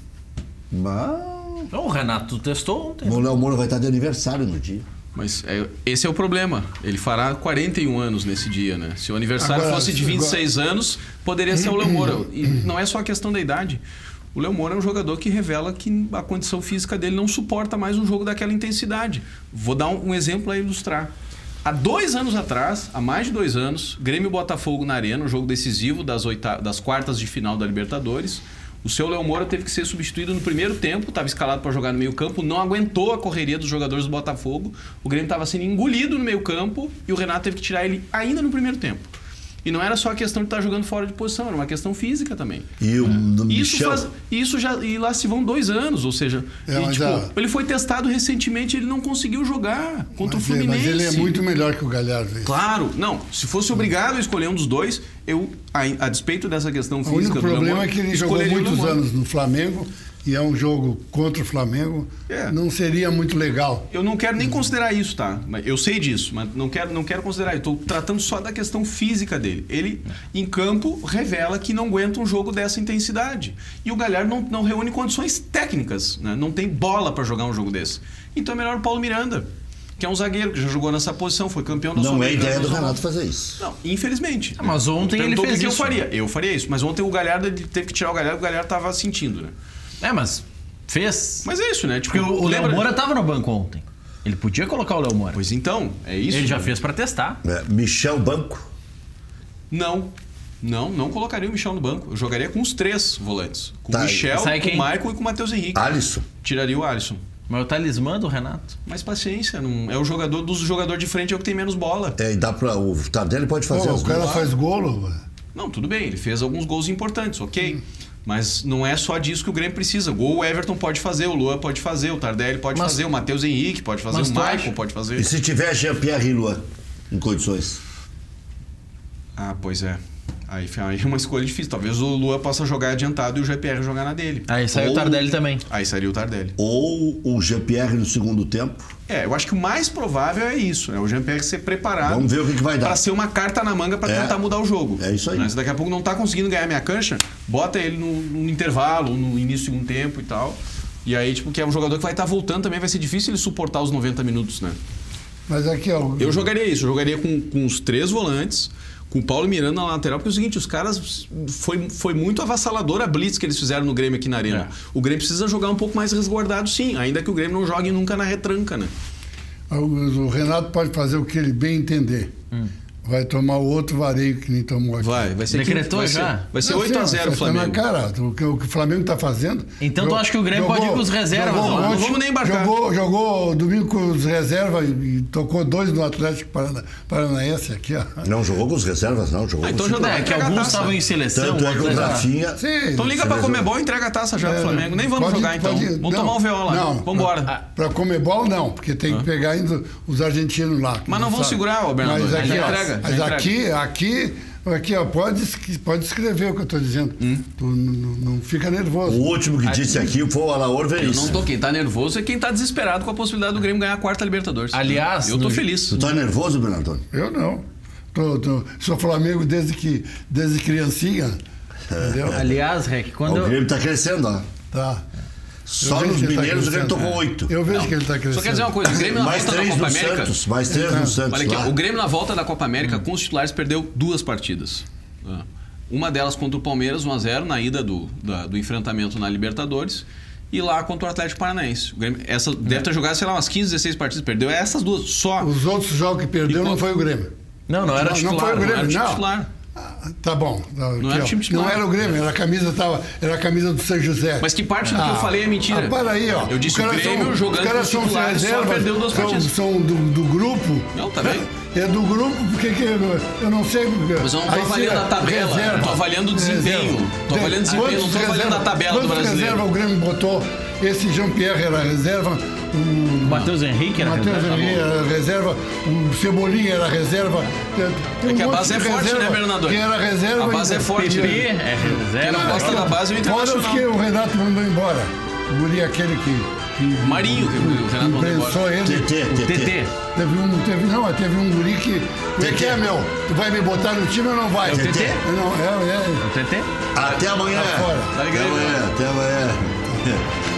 Mas... Não, o Renato testou ontem. O Léo Moura vai estar de aniversário no dia. Mas é, esse é o problema. Ele fará quarenta e um anos nesse dia, né? Se o aniversário Agora, fosse de vinte e seis agora... anos, poderia ser o Léo Moura. E não é só a questão da idade. O Léo Moura é um jogador que revela que a condição física dele não suporta mais um jogo daquela intensidade. Vou dar um, um exemplo a ilustrar. Há dois anos atrás, há mais de dois anos, Grêmio e Botafogo na Arena, um jogo decisivo das, oita... das quartas de final da Libertadores. O seu Léo Moura teve que ser substituído no primeiro tempo, estava escalado para jogar no meio campo, não aguentou a correria dos jogadores do Botafogo. O Grêmio estava sendo engolido no meio campo e o Renato teve que tirar ele ainda no primeiro tempo. E não era só a questão de estar jogando fora de posição, era uma questão física também. E o é. isso faz, isso já e lá se vão dois anos, ou seja, é, e, tipo, a... ele foi testado recentemente, ele não conseguiu jogar contra mas o Fluminense. É, mas ele é muito melhor que o Galhardo. Isso. Claro, não. Se fosse obrigado a escolher um dos dois, eu, a, a despeito dessa questão física... O único problema Léo, é que ele jogou muitos anos no Flamengo e é um jogo contra o Flamengo, é. não seria muito legal. Eu não quero nem considerar isso, tá? Eu sei disso, mas não quero, não quero considerar. Estou tratando só da questão física dele. Ele, em campo, revela que não aguenta um jogo dessa intensidade. E o Galhardo não, não reúne condições técnicas, né? Não tem bola para jogar um jogo desse. Então é melhor o Paulo Miranda, que é um zagueiro que já jogou nessa posição, foi campeão da Não é Sul-Americana. ideia do Renato fazer isso. Não, infelizmente. Ah, mas ontem ele fez que isso. Eu faria. Eu faria isso. Mas ontem o Galhardo, ele teve que tirar o Galhardo, o Galhardo estava sentindo, né? É, mas fez. Mas é isso, né? Tipo, Porque o lembra... Léo Moura estava no banco ontem. Ele podia colocar o Léo Moura. Pois então, é isso. Ele já né? fez para testar. É, Michel banco? Não. Não, não colocaria o Michel no banco. Eu jogaria com os três volantes. Com Tá, o Michel, com quem? o Maicon e com o Matheus Henrique. Alisson. Tiraria o Alisson. Mas o talismã do Renato. Mas paciência, não... é o jogador dos jogadores de frente é o que tem menos bola. É, e dá pra. O Tardelli pode fazer Pô, as o cara duas. faz golo. Não, tudo bem, ele fez alguns gols importantes, ok. Hum. Mas não é só disso que o Grêmio precisa. Gol o Everton pode fazer, o Luan pode fazer, o Tardelli pode mas, fazer, o Matheus Henrique pode fazer, o Maicon pode fazer. E se tiver Jean-Pierre e Luan em condições? Ah, pois é. Aí é uma escolha difícil. Talvez o Luan possa jogar adiantado e o Jean-Pierre jogar na dele. Aí saiu Ou... o Tardelli também. Aí sairia o Tardelli. Ou o Jean-Pierre no segundo tempo. É, eu acho que o mais provável é isso, né? O Jean-Pierre ser preparado. Vamos ver o que, que vai dar. Para ser uma carta na manga para é. tentar mudar o jogo. É isso aí. Mas daqui a pouco não tá conseguindo ganhar minha cancha, bota ele no, no intervalo, no início do segundo tempo e tal. E aí, tipo, que é um jogador que vai estar tá voltando também, vai ser difícil ele suportar os noventa minutos, né? Mas aqui, ó. Eu jogaria isso, eu jogaria com, com os três volantes, com o Paulo Miranda na lateral, porque é o seguinte, os caras... Foi, foi muito avassalador a blitz que eles fizeram no Grêmio aqui na Arena. É. O Grêmio precisa jogar um pouco mais resguardado, sim, ainda que o Grêmio não jogue nunca na retranca, né? O Renato pode fazer o que ele bem entender. Hum. Vai tomar o outro vareio que nem tomou aqui. Vai, vai ser Decretou vai já? Ser, vai ser oito a zero o Flamengo. Tá na cara, o que o Flamengo está fazendo. Então tu acha que o Grêmio jogou, pode ir com os reservas? Jogou, não, não vamos nem embarcar. Jogou, jogou domingo com os reservas e tocou dois no Atlético Parana, Paranaense aqui, ó. Não jogou com os reservas, não. Jogou ah, com então os já dá, é que alguns estavam em seleção. Tanto é que o Rafinha... Sim, então liga pra Comebol e entrega a taça já é, pro Flamengo. Nem vamos pode, jogar então. Pode, vamos não, tomar o V O lá. Não, vamos embora. Ah, pra Comebol não, porque tem que pegar ainda os argentinos lá. Mas não vão sabe. segurar, ô Bernardo. Mas aqui, já ó, entrega. Mas já aqui, entrega. aqui, aqui, ó, pode, pode escrever o que eu estou dizendo. Hum? Tu não, não fica nervoso. O último que disse aqui foi o Alaor Veríssimo. Eu não tô. Quem tá nervoso é quem tá desesperado com a possibilidade do Grêmio ganhar a quarta Libertadores. Aliás, eu tô no... feliz. Tu tá nervoso, Bernardo? Eu não. Tô, tô, sou Flamengo desde, que, desde criancinha. Entendeu? Aliás, Rec, quando... O Grêmio tá crescendo, ó. Tá. Só nos Mineiros o Grêmio tocou oito. Eu vejo não. que ele está crescendo. Só quer dizer uma coisa, o Grêmio na mais volta da Copa América... Santos, mais três no Santos. Olha aqui, lá. o Grêmio na volta da Copa América hum. com os titulares perdeu duas partidas. Uma delas contra o Palmeiras, um a zero, na ida do, da, do enfrentamento na Libertadores. E lá contra o Atlético Paranaense. O Grêmio, essa, é. deve ter jogado, sei lá, umas quinze, dezesseis partidas. Perdeu essas duas, só. Os outros jogos que perdeu não foi o Grêmio. Não, não era não, titular. Não foi o Grêmio, não. Era não. titular. Tá bom. Não, aqui, era, time não era o Grêmio, era a camisa, tava, era a camisa do São José. Mas que parte do ah, que eu falei é mentira? Ah, para aí, ó. Eu disse o Grêmio são, jogando os caras com são titulares, reservas, só perdeu duas são, partidas. São do, do grupo. Não, tá bem. É do grupo, porque que eu, eu não sei. Mas eu não tô avaliando a tabela, reserva, eu tô avaliando o desempenho. Reserva. Tô avaliando o desempenho, não tô avaliando a tabela do brasileiro. Reserva o Grêmio botou, esse Jean-Pierre era reserva, um Matheus Henrique era Matheus reserva. Henrique era reserva, o Cebolinha era reserva. Tem É que a um monte base de é forte, reserva né, Bernardo? Que era reserva. A base ainda. é forte, P P né? é Quem reserva. não gosta da base é o Fora os Internacional. que o Renato mandou embora. O guri aquele que... que Marinho, que o Renato mandou embora. prensou ele. T T, T T T. T. Teve um, teve, não, teve um guri que... Como é que é, meu? Tu vai me botar no time ou não vai? É o T T? Não, é, é. O T T? Até amanhã. Tá fora. Tá Até ligado? amanhã. Até amanhã.